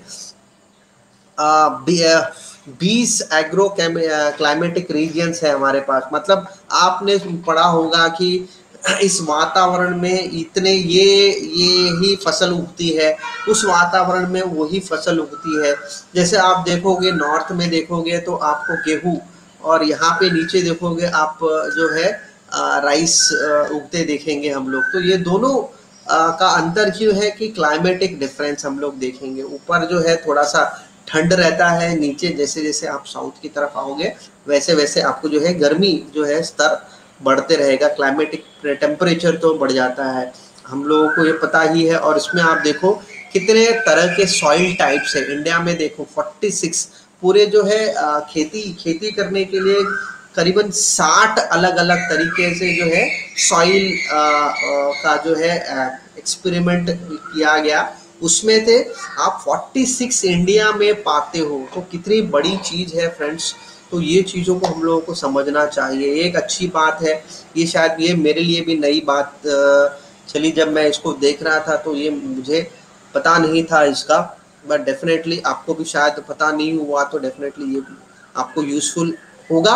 बीस एग्रो क्लाइमेटिक रीजन्स है हमारे पास। मतलब आपने पढ़ा होगा कि इस वातावरण में इतने ये ये ही फसल उगती है, उस वातावरण में वही फसल उगती है। जैसे आप देखोगे नॉर्थ में देखोगे तो आपको गेहूँ, और यहाँ पे नीचे देखोगे आप जो है राइस उगते देखेंगे हम लोग। तो ये दोनों का अंतर क्यों है कि क्लाइमेटिक डिफरेंस हम लोग देखेंगे। ऊपर जो है थोड़ा सा ठंड रहता है, नीचे जैसे जैसे आप साउथ की तरफ आओगे वैसे वैसे आपको जो है गर्मी जो है स्तर बढ़ते रहेगा, क्लाइमेटिक टेम्परेचर तो बढ़ जाता है, हम लोगों को ये पता ही है। और इसमें आप देखो कितने तरह के सॉइल टाइप्स है इंडिया में। देखो फोर्टी सिक्स पूरे जो है खेती खेती करने के लिए करीबन साठ अलग अलग तरीके से जो है सॉइल का जो है एक्सपेरिमेंट किया गया, उसमें थे आप फोर्टी सिक्स इंडिया में पाते हो। तो कितनी बड़ी चीज़ है फ्रेंड्स। तो ये चीज़ों को हम लोगों को समझना चाहिए, एक अच्छी बात है। ये शायद ये मेरे लिए भी नई बात चली, जब मैं इसको देख रहा था तो ये मुझे पता नहीं था इसका, बट डेफिनेटली आपको भी शायद पता नहीं हुआ तो डेफिनेटली ये आपको यूजफुल होगा।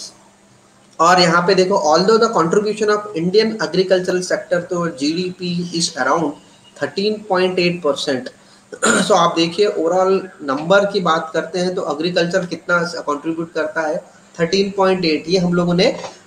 और यहाँ पे देखो although the contribution of Indian agricultural sector तो GDP is around thirteen point eight percent. So आप देखिए ओवरऑल नंबर की बात करते हैं तो एग्रीकल्चर कितना कंट्रीब्यूट करता है, थर्टीन पॉइंट एट। ये हम लोगों ने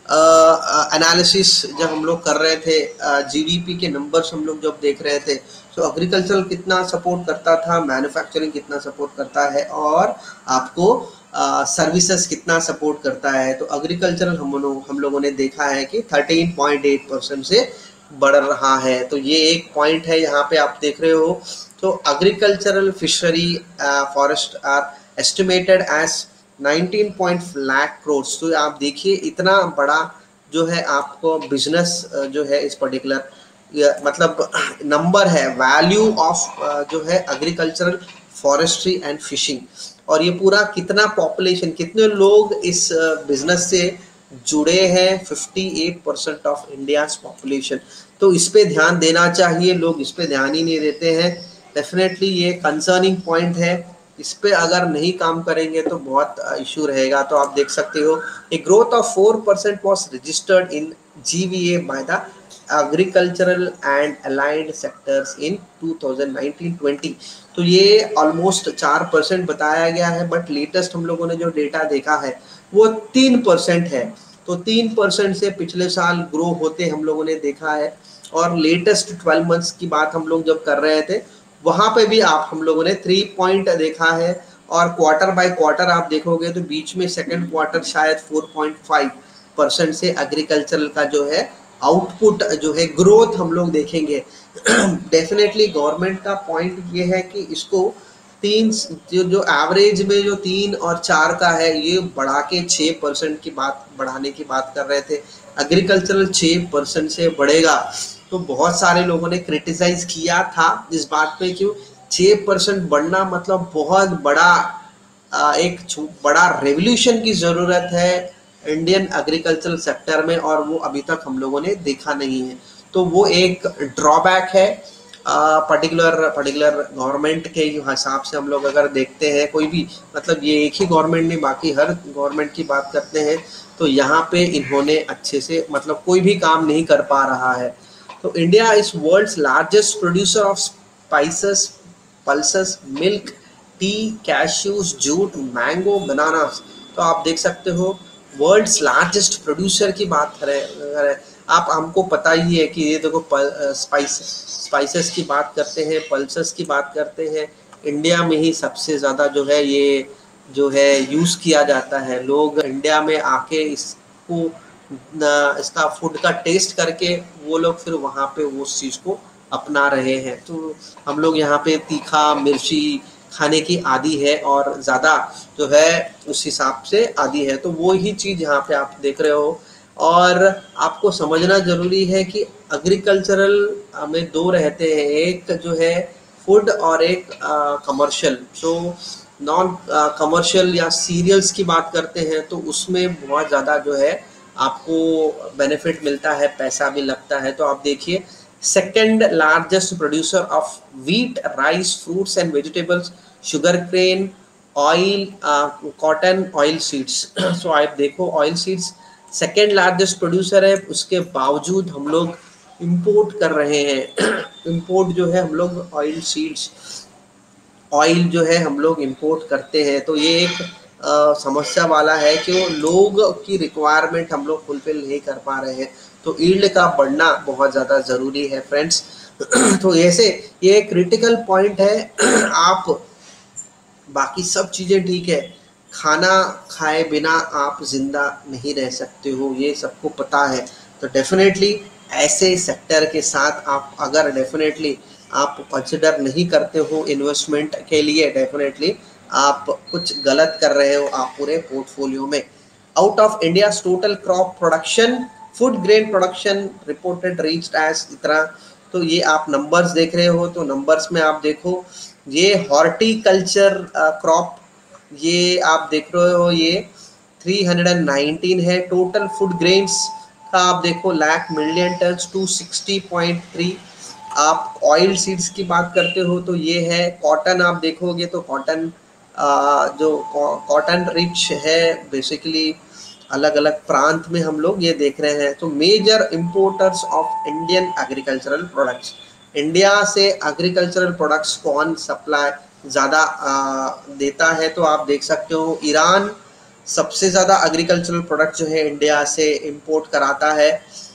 एनालिसिस जब हम लोग कर रहे थे जीडीपी के नंबर्स हम लोग जब देख रहे थे, तो एग्रीकल्चर कितना सपोर्ट करता था, मैन्युफैक्चरिंग कितना सपोर्ट करता है, और आपको सर्विसेज uh, कितना सपोर्ट करता है। तो एग्रीकल्चरल हम लोग हम लोगों ने देखा है कि थर्टीन पॉइंट एट परसेंट से बढ़ रहा है। तो ये एक पॉइंट है यहाँ पे आप देख रहे हो। तो agricultural fishery forest are estimated as nineteen point lakh crore. तो आप देखिए इतना बड़ा जो है आपको बिजनेस जो है इस पर्टिकुलर मतलब नंबर है, वैल्यू ऑफ जो है एग्रीकल्चरल फॉरेस्ट्री एंड फिशिंग। और ये पूरा कितना पॉपुलेशन, कितने लोग इस बिजनेस से जुड़े हैं, fifty eight percent of India's population. तो इस पे ध्यान देना चाहिए, लोग इस पे ध्यान ही नहीं देते हैं। डेफिनेटली ये कंसर्निंग पॉइंट है, इस पे अगर नहीं काम करेंगे तो बहुत इशू रहेगा। तो आप देख सकते हो a growth of four percent was registered in GVA by the agricultural and allied sectors in two thousand nineteen twenty. तो ये ऑलमोस्ट चार परसेंट बताया गया है, बट लेटेस्ट हम लोगों ने जो डेटा देखा है वो तीन परसेंट है। तो तीन परसेंट से पिछले साल ग्रो होते हम लोगों ने देखा है। और लेटेस्ट ट्वेल्व मंथ्स की बात हम लोग जब कर रहे थे वहाँ पे भी आप हम लोगों ने थ्री पॉइंट देखा है, और क्वार्टर बाय क्वार्टर आप देखोगे तो बीच में सेकंड क्वार्टर शायद फोर पॉइंट फाइव परसेंट से एग्रीकल्चरल का जो है आउटपुट जो है ग्रोथ हम लोग देखेंगे। डेफिनेटली गवर्नमेंट का पॉइंट ये है कि इसको तीन जो जो एवरेज में जो तीन और चार का है ये बढ़ा के छः परसेंट की बात बढ़ाने की बात कर रहे थे। एग्रीकल्चरल छः परसेंट से बढ़ेगा, तो बहुत सारे लोगों ने क्रिटिसाइज किया था इस बात पे, क्यों छः परसेंट बढ़ना मतलब बहुत बड़ा एक बड़ा रेवोल्यूशन की ज़रूरत है इंडियन एग्रीकल्चरल सेक्टर में, और वो अभी तक हम लोगों ने देखा नहीं है। तो वो एक ड्रॉबैक है पर्टिकुलर पर्टिकुलर गवर्नमेंट के हिसाब से। हम लोग अगर देखते हैं कोई भी, मतलब ये एक ही गवर्नमेंट नहीं, बाकी हर गवर्नमेंट की बात करते हैं तो यहाँ पे इन्होंने अच्छे से मतलब कोई भी काम नहीं कर पा रहा है। तो India is world's largest producer of spices, pulses, milk, tea, cashews, jute, mango, bananas. तो आप देख सकते हो वर्ल्ड्स लार्जेस्ट प्रोड्यूसर की बात करें अगर आप, हमको पता ही है कि ये देखो स्पाइस स्पाइसेस की बात करते हैं, पल्सेस की बात करते हैं, इंडिया में ही सबसे ज़्यादा जो है ये जो है यूज़ किया जाता है। लोग इंडिया में आके इसको इसका फूड का टेस्ट करके वो लोग फिर वहाँ पे वो उस चीज़ को अपना रहे हैं। तो हम लोग यहाँ पे तीखा मिर्ची खाने की आदी है और ज़्यादा जो है उस हिसाब से आदी है। तो वो ही चीज़ यहाँ पे आप देख रहे हो। और आपको समझना ज़रूरी है कि एग्रीकल्चरल में दो रहते हैं, एक जो है फूड और एक कमर्शियल। सो नॉन कमर्शियल या सीरियल्स की बात करते हैं तो उसमें बहुत ज़्यादा जो है आपको बेनिफिट मिलता है, पैसा भी लगता है। तो आप देखिए second largest producer of wheat, rice, fruits and vegetables, sugar cane, oil, cotton, oil seeds. So आप देखो oil seeds second largest producer है, उसके बावजूद हम लोग इंपोर्ट कर रहे हैं। इंपोर्ट जो है हम लोग ऑयल सीड्स, ऑयल जो है हम लोग इंपोर्ट करते हैं। तो ये एक आ, समस्या वाला है कि वो लोग की रिक्वायरमेंट हम लोग फुलफिल नहीं कर पा रहे हैं। तो ईल्ड का बढ़ना बहुत ज़्यादा ज़रूरी है फ्रेंड्स। तो ऐसे ये क्रिटिकल पॉइंट है। आप बाकी सब चीज़ें ठीक है, खाना खाए बिना आप जिंदा नहीं रह सकते हो, ये सबको पता है। तो डेफिनेटली ऐसे सेक्टर के साथ आप अगर डेफिनेटली आप कंसिडर नहीं करते हो इन्वेस्टमेंट के लिए, डेफिनेटली आप कुछ गलत कर रहे हो आप पूरे पोर्टफोलियो में। Out of India total crop production, food grain production reported reached as इतना। तो ये आप नंबर्स देख रहे हो, तो नंबर्स में आप देखो ये हॉर्टिकल्चर क्रॉप ये आप देख रहे हो ये तीन सौ उन्नीस है। टोटल फूड ग्रेन्स का आप देखो lakh million tons two sixty point three. आप ऑयल सीड्स की बात करते हो तो ये है। कॉटन आप देखोगे तो कॉटन जो कॉटन रिच है बेसिकली अलग अलग प्रांत में हम लोग ये देख रहे हैं। तो major importers of Indian agricultural products, India से एग्रीकल्चरल प्रोडक्ट्स कौन सप्लाई ज़्यादा देता है तो आप देख सकते हो ईरान सबसे ज़्यादा एग्रीकल्चरल प्रोडक्ट जो है इंडिया से इंपोर्ट कराता है।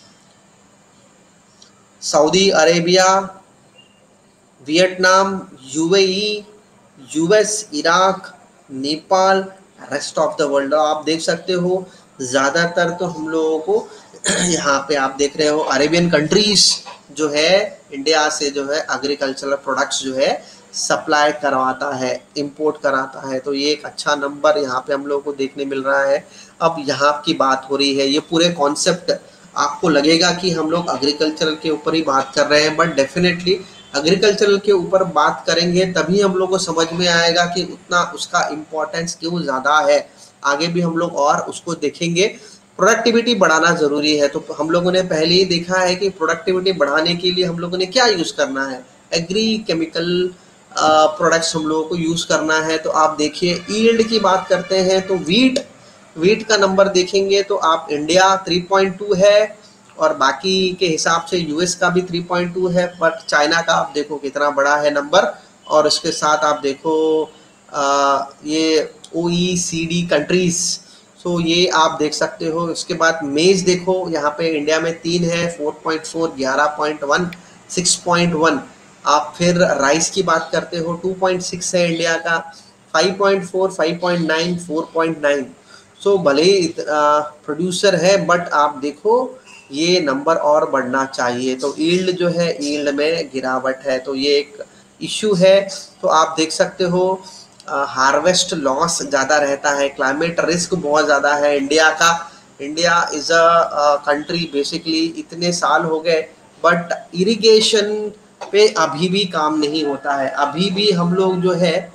Saudi Arabia, Vietnam, UAE, US, Iraq, Nepal, rest of the world. आप देख सकते हो ज़्यादातर तो हम लोगों को यहाँ पे आप देख रहे हो अरेबियन कंट्रीज जो है इंडिया से जो है एग्रीकल्चरल प्रोडक्ट्स जो है सप्लाई करवाता है, इंपोर्ट कराता है। तो ये एक अच्छा नंबर यहाँ पे हम लोगों को देखने मिल रहा है। अब यहाँ की बात हो रही है, ये पूरे कॉन्सेप्ट आपको लगेगा कि हम लोग एग्रीकल्चरल के ऊपर ही बात कर रहे हैं, बट डेफिनेटली एग्रीकल्चरल के ऊपर बात करेंगे तभी हम लोग को समझ में आएगा कि उतना उसका इम्पोर्टेंस क्यों ज़्यादा है। आगे भी हम लोग और उसको देखेंगे। प्रोडक्टिविटी बढ़ाना ज़रूरी है, तो हम लोगों ने पहले ही देखा है कि प्रोडक्टिविटी बढ़ाने के लिए हम लोगों ने क्या यूज़ करना है, एग्री केमिकल प्रोडक्ट्स हम लोगों को यूज़ करना है। तो आप देखिए ईल्ड की बात करते हैं तो वीट वीट का नंबर देखेंगे तो आप इंडिया थ्री पॉइंट टू है और बाकी के हिसाब से यूएस का भी थ्री पॉइंट टू है, बट चाइना का आप देखो कितना बड़ा है नंबर। और इसके साथ आप देखो आ, ये ओईसीडी कंट्रीज, सो ये आप देख सकते हो। इसके बाद मेज देखो यहाँ पे इंडिया में तीन है, फोर पॉइंट फोर, ग्यारह point one, six point one. आप फिर राइस की बात करते हो टू पॉइंट सिक्स है इंडिया का, five point four, five point nine, four point nine. So भले ही प्रोड्यूसर है बट आप देखो ये नंबर और बढ़ना चाहिए। तो ईल्ड जो है ईल्ड में गिरावट है, तो ये एक इशू है। तो आप देख सकते हो हार्वेस्ट लॉस ज़्यादा रहता है, क्लाइमेट रिस्क बहुत ज़्यादा है इंडिया का। India is a country basically इतने साल हो गए बट इरिगेशन पे अभी भी काम नहीं होता है। अभी भी हम लोग जो है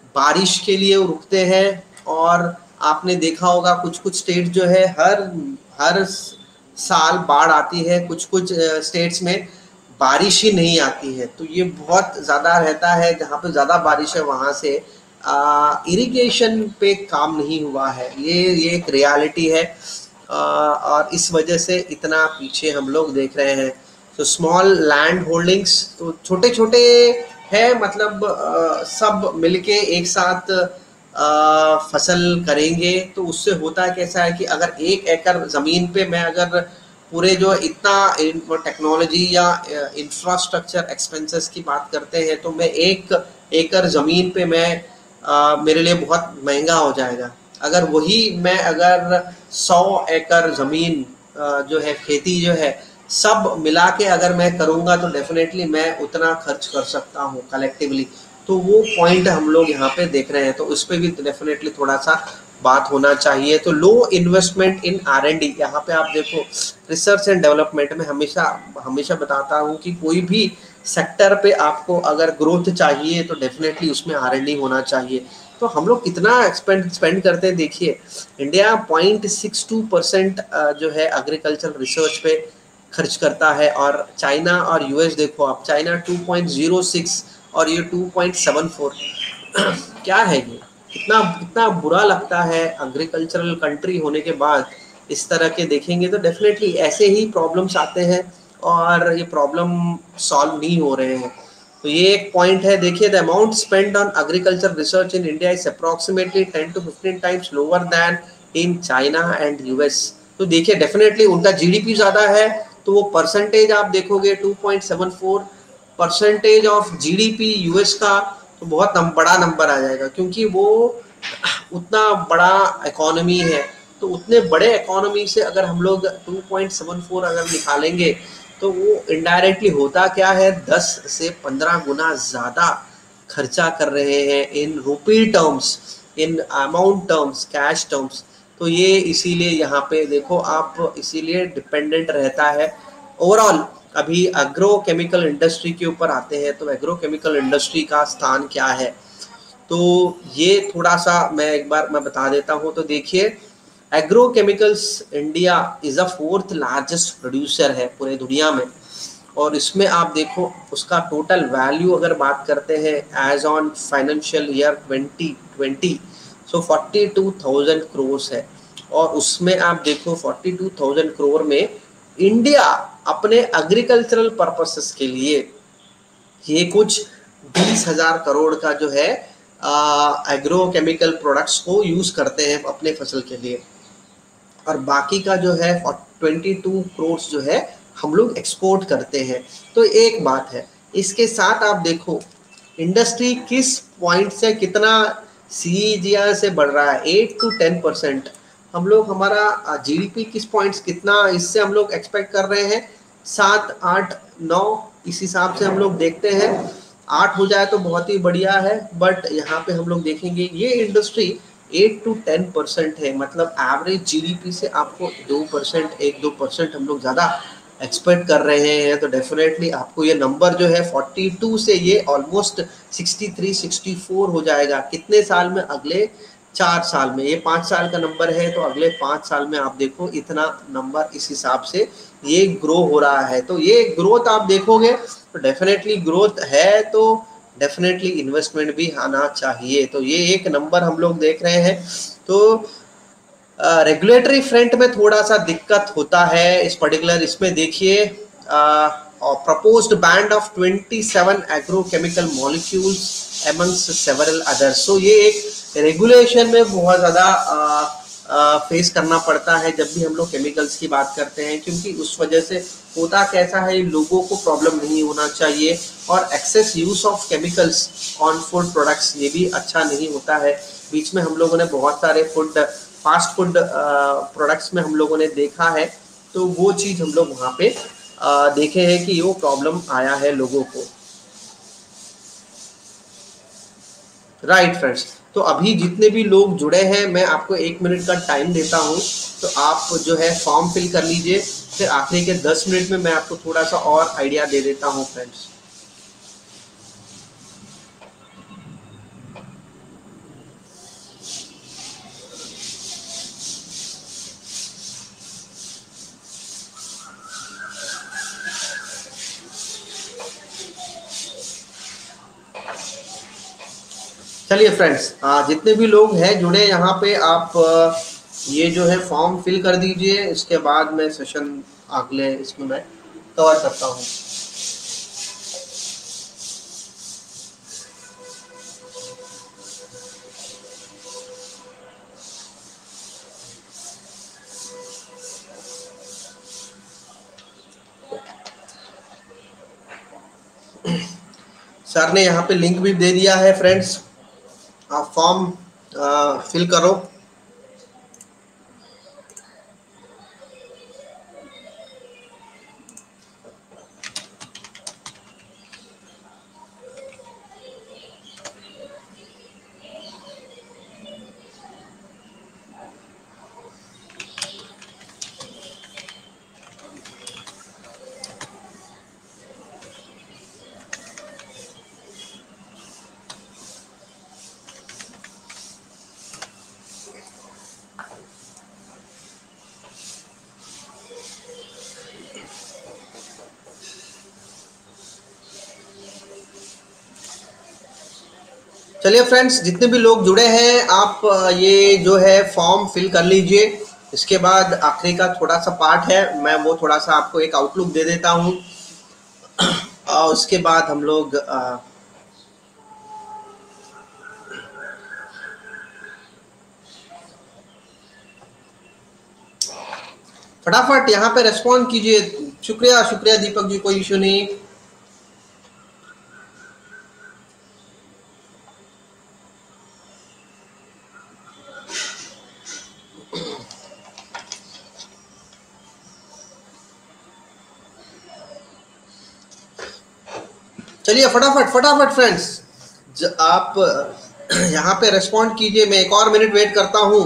बारिश के लिए रुकते हैं। और आपने देखा होगा कुछ कुछ स्टेट जो है हर हर साल बाढ़ आती है, कुछ कुछ स्टेट्स में बारिश ही नहीं आती है। तो ये बहुत ज़्यादा रहता है, जहाँ पे ज़्यादा बारिश है वहाँ से इरिगेशन पे काम नहीं हुआ है। ये ये एक रियलिटी है, आ, और इस वजह से इतना पीछे हम लोग देख रहे हैं। तो स्मॉल लैंड होल्डिंग्स तो छोटे छोटे है, मतलब आ, सब मिलके एक साथ आ, फसल करेंगे तो उससे होता है कैसा है कि अगर एक एकड़ ज़मीन पे मैं अगर पूरे जो इतना टेक्नोलॉजी या इंफ्रास्ट्रक्चर एक्सपेंसेस की बात करते हैं, तो मैं एक एकड़ ज़मीन पे मैं आ, मेरे लिए बहुत महंगा हो जाएगा। अगर वही मैं अगर सौ एकड़ ज़मीन जो है खेती जो है सब मिला के अगर मैं करूँगा तो डेफिनेटली मैं उतना खर्च कर सकता हूँ कलेक्टिवली। तो वो पॉइंट हम लोग यहाँ पे देख रहे हैं, तो उस पर भी डेफिनेटली थोड़ा सा बात होना चाहिए। तो low investment in R and D, यहाँ पे आप देखो रिसर्च एंड डेवलपमेंट में हमेशा हमेशा बताता हूँ कि कोई भी सेक्टर पे आपको अगर ग्रोथ चाहिए तो डेफिनेटली उसमें आर एंड डी होना चाहिए। तो हम लोग कितना एक्सपेंड स्पेंड करते हैं, देखिए India point six two percent जो है एग्रीकल्चर रिसर्च पे खर्च करता है, और चाइना और यूएस देखो आप, China two point zero six और ये टू पॉइंट सेवन फोर। क्या है ये, कितना कितना बुरा लगता है एग्रीकल्चरल कंट्री होने के बाद इस तरह के देखेंगे तो डेफिनेटली ऐसे ही प्रॉब्लम्स आते हैं और ये प्रॉब्लम सॉल्व नहीं हो रहे हैं। तो ये एक पॉइंट है। देखिए the amount spend on agriculture research in India is approximately ten to fifteen times lower than in China and US. तो देखिए डेफिनेटली उनका जीडीपी ज़्यादा है, तो वो परसेंटेज आप देखोगे two point seven four percentage of GDP US का, तो बहुत नम, बड़ा नंबर आ जाएगा, क्योंकि वो उतना बड़ा इकोनॉमी है। तो उतने बड़े इकोनॉमी से अगर हम लोग टू पॉइंट सेवन फोर अगर निकालेंगे तो वो इनडायरेक्टली होता क्या है, दस से पंद्रह गुना ज़्यादा खर्चा कर रहे हैं in rupee terms, in amount terms, cash terms. तो ये इसीलिए यहाँ पे देखो आप, इसीलिए डिपेंडेंट रहता है ओवरऑल। अभी एग्रो केमिकल इंडस्ट्री के ऊपर आते हैं, तो एग्रो केमिकल इंडस्ट्री का स्थान क्या है, तो ये थोड़ा सा मैं एक बार मैं बता देता हूँ। तो देखिए agro chemicals India is a fourth largest producer है पूरे दुनिया में, और इसमें आप देखो उसका टोटल वैल्यू अगर बात करते हैं as on financial year twenty twenty, so forty two thousand crore है। और उसमें आप देखो फोर्टी टू थाउजेंड करोड़ में इंडिया अपने एग्रीकल्चरल पर्पसेस के लिए ये कुछ बीस हजार करोड़ का जो है एग्रो केमिकल प्रोडक्ट्स को यूज करते हैं अपने फसल के लिए, और बाकी का जो है ट्वेंटी टू करोड़ जो है हम लोग एक्सपोर्ट करते हैं। तो एक बात है, इसके साथ आप देखो इंडस्ट्री किस पॉइंट से कितना सीजीआर से बढ़ रहा है, एट टू टेन परसेंट। हम लोग हमारा जीडीपी किस पॉइंट्स कितना इससे हम लोग एक्सपेक्ट कर रहे हैं, सात आठ नौ, इस हिसाब से हम लोग देखते हैं। आठ हो जाए तो बहुत ही बढ़िया है, बट यहाँ पे हम लोग देखेंगे ये industry eight to ten percent है, मतलब एवरेज जीडीपी से आपको दो परसेंट एक दो परसेंट हम लोग ज़्यादा एक्सपेक्ट कर रहे हैं। तो डेफिनेटली आपको ये नंबर जो है फोर्टी टू से ये almost sixty three sixty four हो जाएगा कितने साल में, अगले चार साल में। ये पाँच साल का नंबर है, तो अगले पाँच साल में आप देखो इतना नंबर इस हिसाब से ये ग्रो हो रहा है। तो ये ग्रोथ आप देखोगे तो डेफिनेटली ग्रोथ है, तो डेफिनेटली इन्वेस्टमेंट भी आना चाहिए। तो ये एक नंबर हम लोग देख रहे हैं। तो रेगुलेटरी फ्रंट में थोड़ा सा दिक्कत होता है इस पर्टिकुलर इसमें। देखिए proposed band of twenty seven agrochemical molecules amongst several others. So ये एक रेगुलेशन में बहुत ज़्यादा फेस करना पड़ता है जब भी हम लोग केमिकल्स की बात करते हैं, क्योंकि उस वजह से होता कैसा है, लोगों को प्रॉब्लम नहीं होना चाहिए, और excess use of chemicals on food products ये भी अच्छा नहीं होता है। बीच में हम लोगों ने बहुत सारे फूड फास्ट फूड प्रोडक्ट्स में हम लोगों ने देखा है, तो वो चीज़ हम लोग वहाँ पे आ, देखे हैं कि वो प्रॉब्लम आया है लोगों को। Right right, friends. तो अभी जितने भी लोग जुड़े हैं मैं आपको एक मिनट का टाइम देता हूं, तो आप जो है फॉर्म फिल कर लीजिए, फिर आखिरी के दस मिनट में मैं आपको थोड़ा सा और आइडिया दे देता हूं फ्रेंड्स। चलिए फ्रेंड्स, जितने भी लोग हैं जुड़े यहाँ पे, आप आ, ये जो है फॉर्म फिल कर दीजिए। इसके बाद मैं सेशन अगले इसमें मैं कवर करता हूँ। सर ने यहाँ पे लिंक भी दे दिया है फ्रेंड्स, आप फॉर्म फिल करो। चलिए फ्रेंड्स, जितने भी लोग जुड़े हैं, आप ये जो है फॉर्म फिल कर लीजिए। इसके बाद आखिरी का थोड़ा सा पार्ट है, मैं वो थोड़ा सा आपको एक आउटलुक दे देता हूँ। और उसके बाद हम लोग फटाफट यहाँ पे रेस्पॉन्ड कीजिए। शुक्रिया शुक्रिया दीपक जी, कोई इशू नहीं। चलिए फटाफट फटाफट फ्रेंड्स, आप यहाँ पे रेस्पॉन्ड कीजिए। मैं एक और मिनट वेट करता हूँ।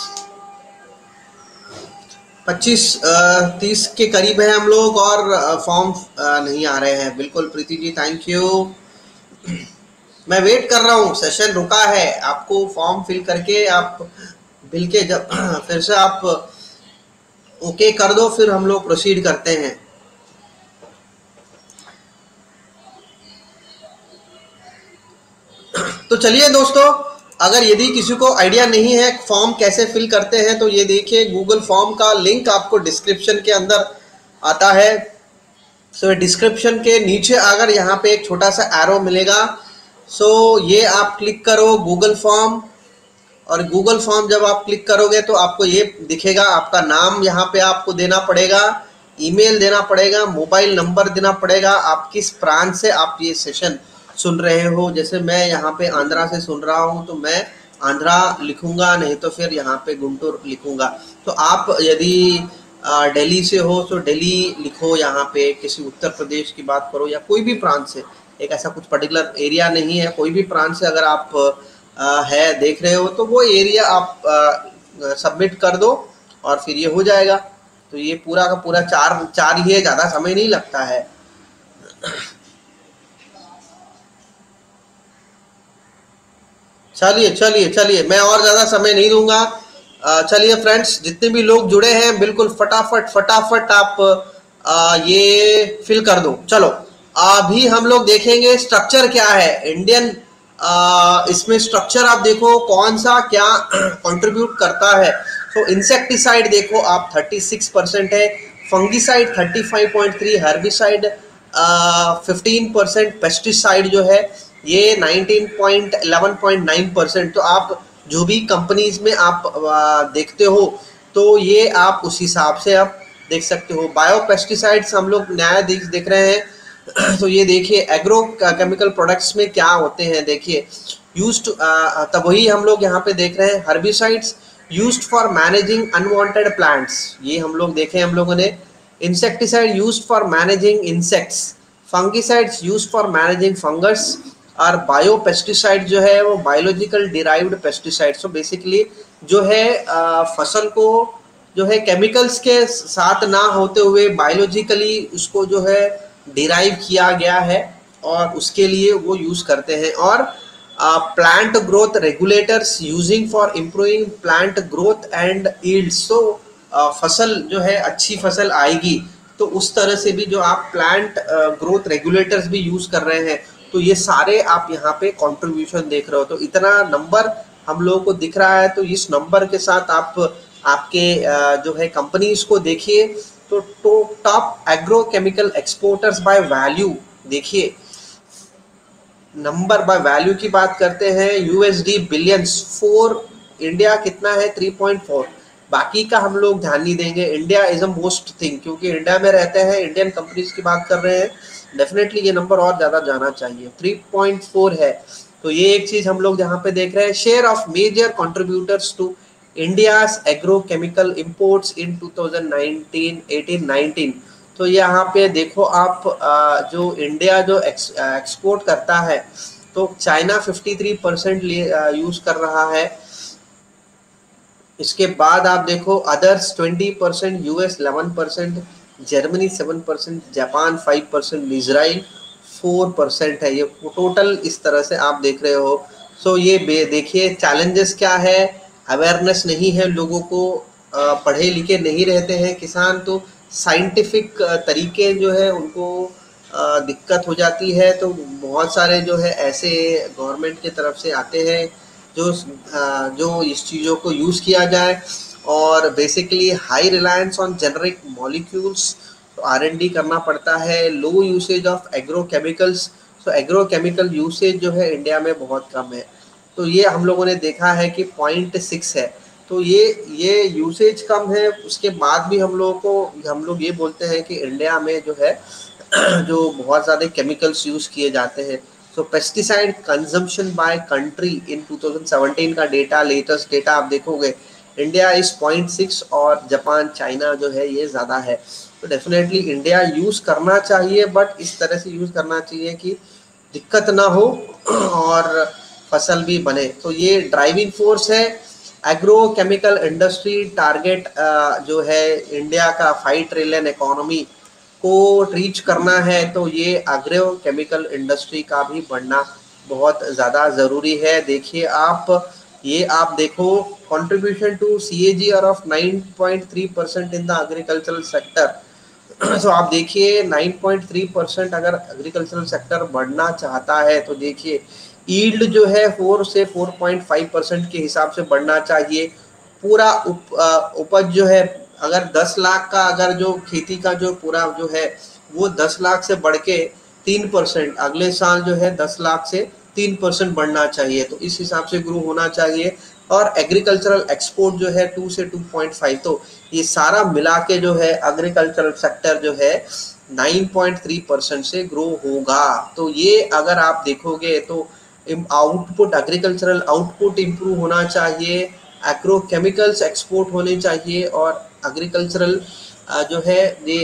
पच्चीस तीस के करीब है हम लोग और फॉर्म नहीं आ रहे हैं। बिल्कुल प्रीति जी, थैंक यू। मैं वेट कर रहा हूँ, सेशन रुका है। आपको फॉर्म फिल करके आप बिल के जब फिर से आप ओके कर दो, फिर हम लोग प्रोसीड करते हैं। तो चलिए दोस्तों, अगर यदि किसी को आइडिया नहीं है फॉर्म कैसे फिल करते हैं, तो ये देखिए गूगल फॉर्म का लिंक आपको डिस्क्रिप्शन के अंदर आता है। सो डिस्क्रिप्शन के नीचे अगर यहाँ पे एक छोटा सा एरो मिलेगा, सो ये आप क्लिक करो गूगल फॉर्म। और गूगल फॉर्म जब आप क्लिक करोगे तो आपको ये दिखेगा, आपका नाम यहाँ पे आपको देना पड़ेगा, ईमेल देना पड़ेगा, मोबाइल नंबर देना पड़ेगा, आप किस प्रांत से आप ये सेशन सुन रहे हो। जैसे मैं यहाँ पे आंध्रा से सुन रहा हूँ तो मैं आंध्रा लिखूंगा, नहीं तो फिर यहाँ पे गुंटूर लिखूंगा। तो आप यदि दिल्ली से हो तो दिल्ली लिखो, यहाँ पे किसी उत्तर प्रदेश की बात करो या कोई भी प्रांत से, एक ऐसा कुछ पर्टिकुलर एरिया नहीं है, कोई भी प्रांत से अगर आप आ, है देख रहे हो तो वो एरिया आप सबमिट कर दो और फिर ये हो जाएगा। तो ये पूरा का पूरा चार चार ही है, ज़्यादा समय नहीं लगता है। चलिए चलिए चलिए, मैं और ज़्यादा समय नहीं दूंगा। चलिए फ्रेंड्स, जितने भी लोग जुड़े हैं बिल्कुल फटाफट फटाफट आप आ, ये फिल कर दो। चलो अभी हम लोग देखेंगे स्ट्रक्चर क्या है इंडियन। आ, इसमें स्ट्रक्चर आप देखो कौन सा क्या कंट्रीब्यूट करता है। तो इंसेक्टिसाइड देखो आप छत्तीस परसेंट है, फंगिसाइड पैंतीस पॉइंट तीन, हर्बिसाइड फिफ्टीन परसेंट, पेस्टिसाइड जो है ये nineteen point eleven point nine percent. तो आप जो भी कंपनीज में आप आ, देखते हो तो ये आप उस हिसाब से आप देख सकते हो। बायो पेस्टिसाइड्स हम लोग नया देख देख रहे हैं। तो ये देखिए एग्रो केमिकल प्रोडक्ट्स में क्या होते हैं, देखिए यूज्ड, तब वही हम लोग यहाँ पे देख रहे हैं। Herbicides used for managing unwanted plants, ये हम लोग देखे हम लोगों ने। Insecticide used for managing insects, fungicides used for managing fungus, और बायो पेस्टिसाइड जो है वो biological derived pesticide. So basically जो है आ, फसल को जो है केमिकल्स के साथ ना होते हुए बायोलॉजिकली उसको जो है डिराइव किया गया है और उसके लिए वो यूज़ करते हैं। और plant growth regulators using for improving plant growth and yields. तो फसल जो है अच्छी फसल आएगी तो उस तरह से भी जो आप प्लांट ग्रोथ रेगुलेटर्स भी यूज़ कर रहे हैं। तो ये सारे आप यहाँ पे कंट्रीब्यूशन देख रहे हो। तो इतना नंबर हम लोगों को दिख रहा है, तो इस नंबर के साथ आप आपके जो है कंपनीज को देखिए। तो top agrochemical exporters by value देखिए, नंबर बाय वैल्यू की बात करते हैं, यूएसडी बिलियंस फोर, इंडिया कितना है थ्री पॉइंट फोर। बाकी का हम लोग ध्यान नहीं देंगे, India is a most thing, क्योंकि इंडिया में रहते हैं, इंडियन कंपनीज की बात कर रहे हैं, डेफिनेटली ये नंबर और ज़्यादा जाना चाहिए, थ्री पॉइंट फोर है। तो ये एक चीज़ हम लोग यहाँ पे देख रहे हैं। Share of major contributors to India's agrochemical imports in two thousand nineteen eighteen nineteen. तो यहाँ पे देखो आप, जो इंडिया जो एक्सपोर्ट करता है, तो चाइना तिरेपन परसेंट यूज़ कर रहा है। इसके बाद आप देखो others twenty percent, US eleven percent, Germany seven percent, Japan five percent, Israel four percent है। ये टोटल इस तरह से आप देख रहे हो। सो ये देखिए चैलेंजेस क्या है, अवेयरनेस नहीं है लोगों को, पढ़े लिखे नहीं रहते हैं किसान, तो साइंटिफिक तरीके जो है उनको दिक्कत हो जाती है। तो बहुत सारे जो है ऐसे गवर्नमेंट की तरफ से आते हैं जो जो इस चीज़ों को यूज़ किया जाए, और basically high reliance on generic molecules, तो आर एन डी करना पड़ता है। लो यूसेज ऑफ एग्रोकेमिकल्स, तो एग्रोकेमिकल यूसेज जो है इंडिया में बहुत कम है। तो ये हम लोगों ने देखा है कि पॉइंट सिक्स है। तो ये ये यूसेज कम है, उसके बाद भी हम लोगों को हम लोग ये बोलते हैं कि इंडिया में जो है जो बहुत ज़्यादा केमिकल्स यूज़ किए जाते हैं। So pesticide consumption by country in two thousand seventeen का डेटा, लेटेस्ट डेटा आप देखोगे, इंडिया इस पॉइंट सिक्स और जापान चाइना जो है ये ज़्यादा है। तो डेफिनेटली इंडिया यूज़ करना चाहिए, बट इस तरह से यूज़ करना चाहिए कि दिक्कत ना हो और फसल भी बने। तो ये ड्राइविंग फोर्स है। एग्रो केमिकल इंडस्ट्री टारगेट जो है इंडिया का फाइव ट्रिलियन इकोनॉमी को रीच करना है, तो ये एग्रो केमिकल इंडस्ट्री का भी बढ़ना बहुत ज़्यादा ज़रूरी है। देखिए आप, ये आप देखो contribution to CAGR of nine point three percent in the agricultural sector. So आप देखिए नाइन पॉइंट थ्री परसेंट अगर एग्रीकल्चरल सेक्टर बढ़ना चाहता है, तो देखिए ईल्ड जो है फोर से फोर पॉइंट फाइव परसेंट के हिसाब से बढ़ना चाहिए। पूरा उप, उपज जो है, अगर दस लाख का अगर जो खेती का जो पूरा जो है वो दस लाख से बढ़ के तीन परसेंट अगले साल जो है दस लाख से तीन परसेंट बढ़ना चाहिए। तो इस हिसाब से ग्रो होना चाहिए। और एग्रीकल्चरल एक्सपोर्ट जो है टू से टू पॉइंट फाइव, तो ये सारा मिला के जो है एग्रीकल्चरल सेक्टर जो है नाइन पॉइंट थ्री परसेंट से ग्रो होगा। तो ये अगर आप देखोगे तो आउटपुट, एग्रीकल्चरल आउटपुट इम्प्रूव होना चाहिए, एग्रो केमिकल्स एक्सपोर्ट होने चाहिए, और एग्रीकल्चरल जो है ये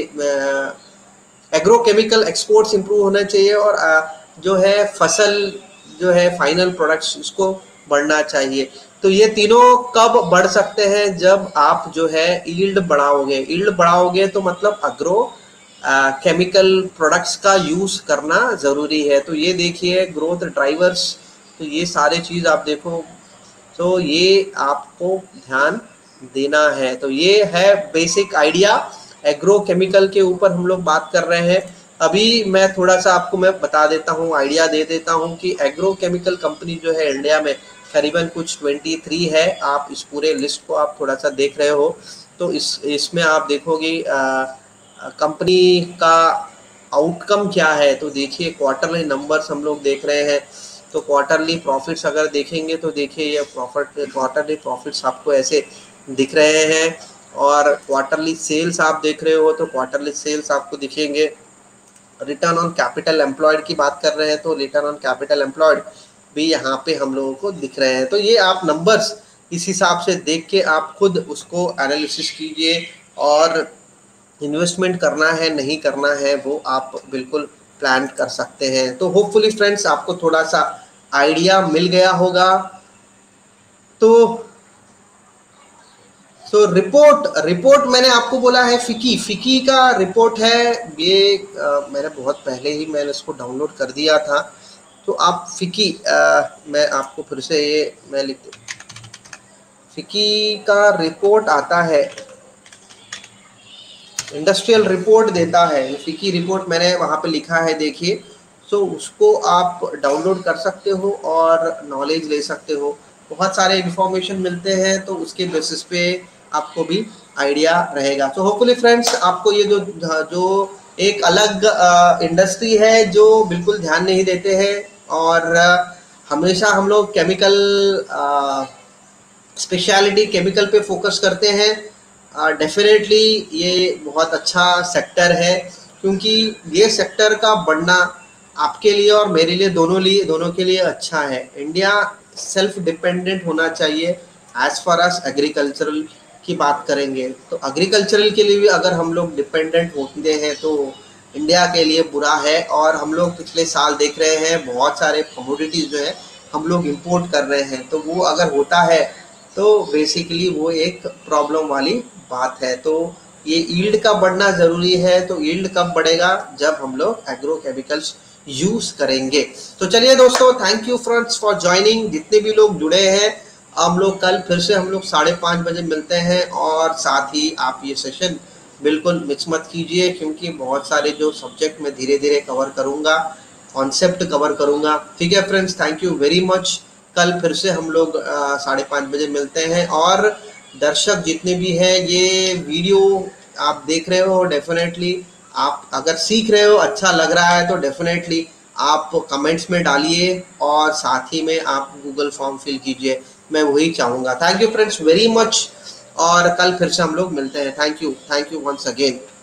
एग्रो केमिकल एक्सपोर्ट्स इम्प्रूव होना चाहिए, और जो है फसल जो है फाइनल प्रोडक्ट्स उसको बढ़ना चाहिए। तो ये तीनों कब बढ़ सकते हैं, जब आप जो है यील्ड बढ़ाओगे। यील्ड बढ़ाओगे तो मतलब एग्रो केमिकल प्रोडक्ट्स का यूज़ करना ज़रूरी है। तो ये देखिए ग्रोथ ड्राइवर्स, तो ये सारे चीज़ आप देखो, तो ये आपको ध्यान देना है। तो ये है बेसिक आइडिया, एग्रो केमिकल के ऊपर हम लोग बात कर रहे हैं। अभी मैं थोड़ा सा आपको मैं बता देता हूँ, आइडिया दे देता हूँ कि एग्रो केमिकल कंपनी जो है इंडिया में करीबन कुछ तेईस है। आप इस पूरे लिस्ट को आप थोड़ा सा देख रहे हो, तो इस इसमें आप देखोगे कंपनी का आउटकम क्या है। तो देखिए क्वार्टरली नंबर्स हम लोग देख रहे हैं, तो क्वार्टरली प्रॉफिट्स अगर देखेंगे तो देखिए ये प्रॉफिट, क्वार्टरली प्रॉफिट्स आपको ऐसे दिख रहे हैं, और क्वार्टरली सेल्स आप देख रहे हो तो क्वार्टरली सेल्स आपको दिखेंगे। रिटर्न ऑन कैपिटल एम्प्लॉयड की बात कर रहे हैं, तो रिटर्न ऑन कैपिटल एम्प्लॉयड भी यहाँ पे हम लोगों को दिख रहे हैं। तो ये आप नंबर्स इस हिसाब से देख के आप खुद उसको एनालिसिस कीजिए, और इन्वेस्टमेंट करना है नहीं करना है वो आप बिल्कुल प्लान कर सकते हैं। तो होपफुली फ्रेंड्स आपको थोड़ा सा आइडिया मिल गया होगा। तो तो रिपोर्ट रिपोर्ट मैंने आपको बोला है फिकी फिकी का रिपोर्ट है ये, आ, मैंने बहुत पहले ही मैंने इसको डाउनलोड कर दिया था। तो आप फिकी आ, मैं आपको फिर से ये मैं लिख, फिकी का रिपोर्ट आता है, इंडस्ट्रियल रिपोर्ट देता है, फिकी रिपोर्ट मैंने वहाँ पे लिखा है देखिए। सो उसको आप डाउनलोड कर सकते हो और नॉलेज ले सकते हो। बहुत सारे इन्फॉर्मेशन मिलते हैं, तो उसके बेसिस पे आपको भी आइडिया रहेगा। तो होपफुली फ्रेंड्स आपको ये जो जो एक अलग इंडस्ट्री है जो बिल्कुल ध्यान नहीं देते हैं, और uh, हमेशा हम लोग केमिकल स्पेशलिटी केमिकल पे फोकस करते हैं। डेफिनेटली uh, ये बहुत अच्छा सेक्टर है, क्योंकि ये सेक्टर का बढ़ना आपके लिए और मेरे लिए दोनों लिए दोनों के लिए अच्छा है। इंडिया सेल्फ डिपेंडेंट होना चाहिए एज फार एज एग्रीकल्चरल की बात करेंगे, तो एग्रीकल्चरल के लिए भी अगर हम लोग डिपेंडेंट होते हैं तो इंडिया के लिए बुरा है। और हम लोग पिछले साल देख रहे हैं बहुत सारे कमोडिटीज जो है हम लोग इंपोर्ट कर रहे हैं, तो वो अगर होता है तो बेसिकली वो एक प्रॉब्लम वाली बात है। तो ये यील्ड का बढ़ना ज़रूरी है। तो यील्ड कब बढ़ेगा? जब हम लोग एग्रो केमिकल्स यूज करेंगे। तो चलिए दोस्तों, thank you friends for joining. जितने भी लोग जुड़े हैं, हम लोग कल फिर से हम लोग साढ़े पाँच बजे मिलते हैं, और साथ ही आप ये सेशन बिल्कुल मिस मत कीजिए, क्योंकि बहुत सारे जो सब्जेक्ट मैं धीरे धीरे कवर करूँगा, कॉन्सेप्ट कवर करूँगा। ठीक है friends, thank you very much. कल फिर से हम लोग साढ़े पाँच बजे मिलते हैं। और दर्शक जितने भी हैं, ये वीडियो आप देख रहे हो, डेफिनेटली आप अगर सीख रहे हो, अच्छा लग रहा है, तो डेफिनेटली आप कमेंट्स में डालिए, और साथ ही में आप गूगल फॉर्म फिल कीजिए। मैं वही चाहूँगा। Thank you friends very much, और कल फिर से हम लोग मिलते हैं। Thank you thank you once again.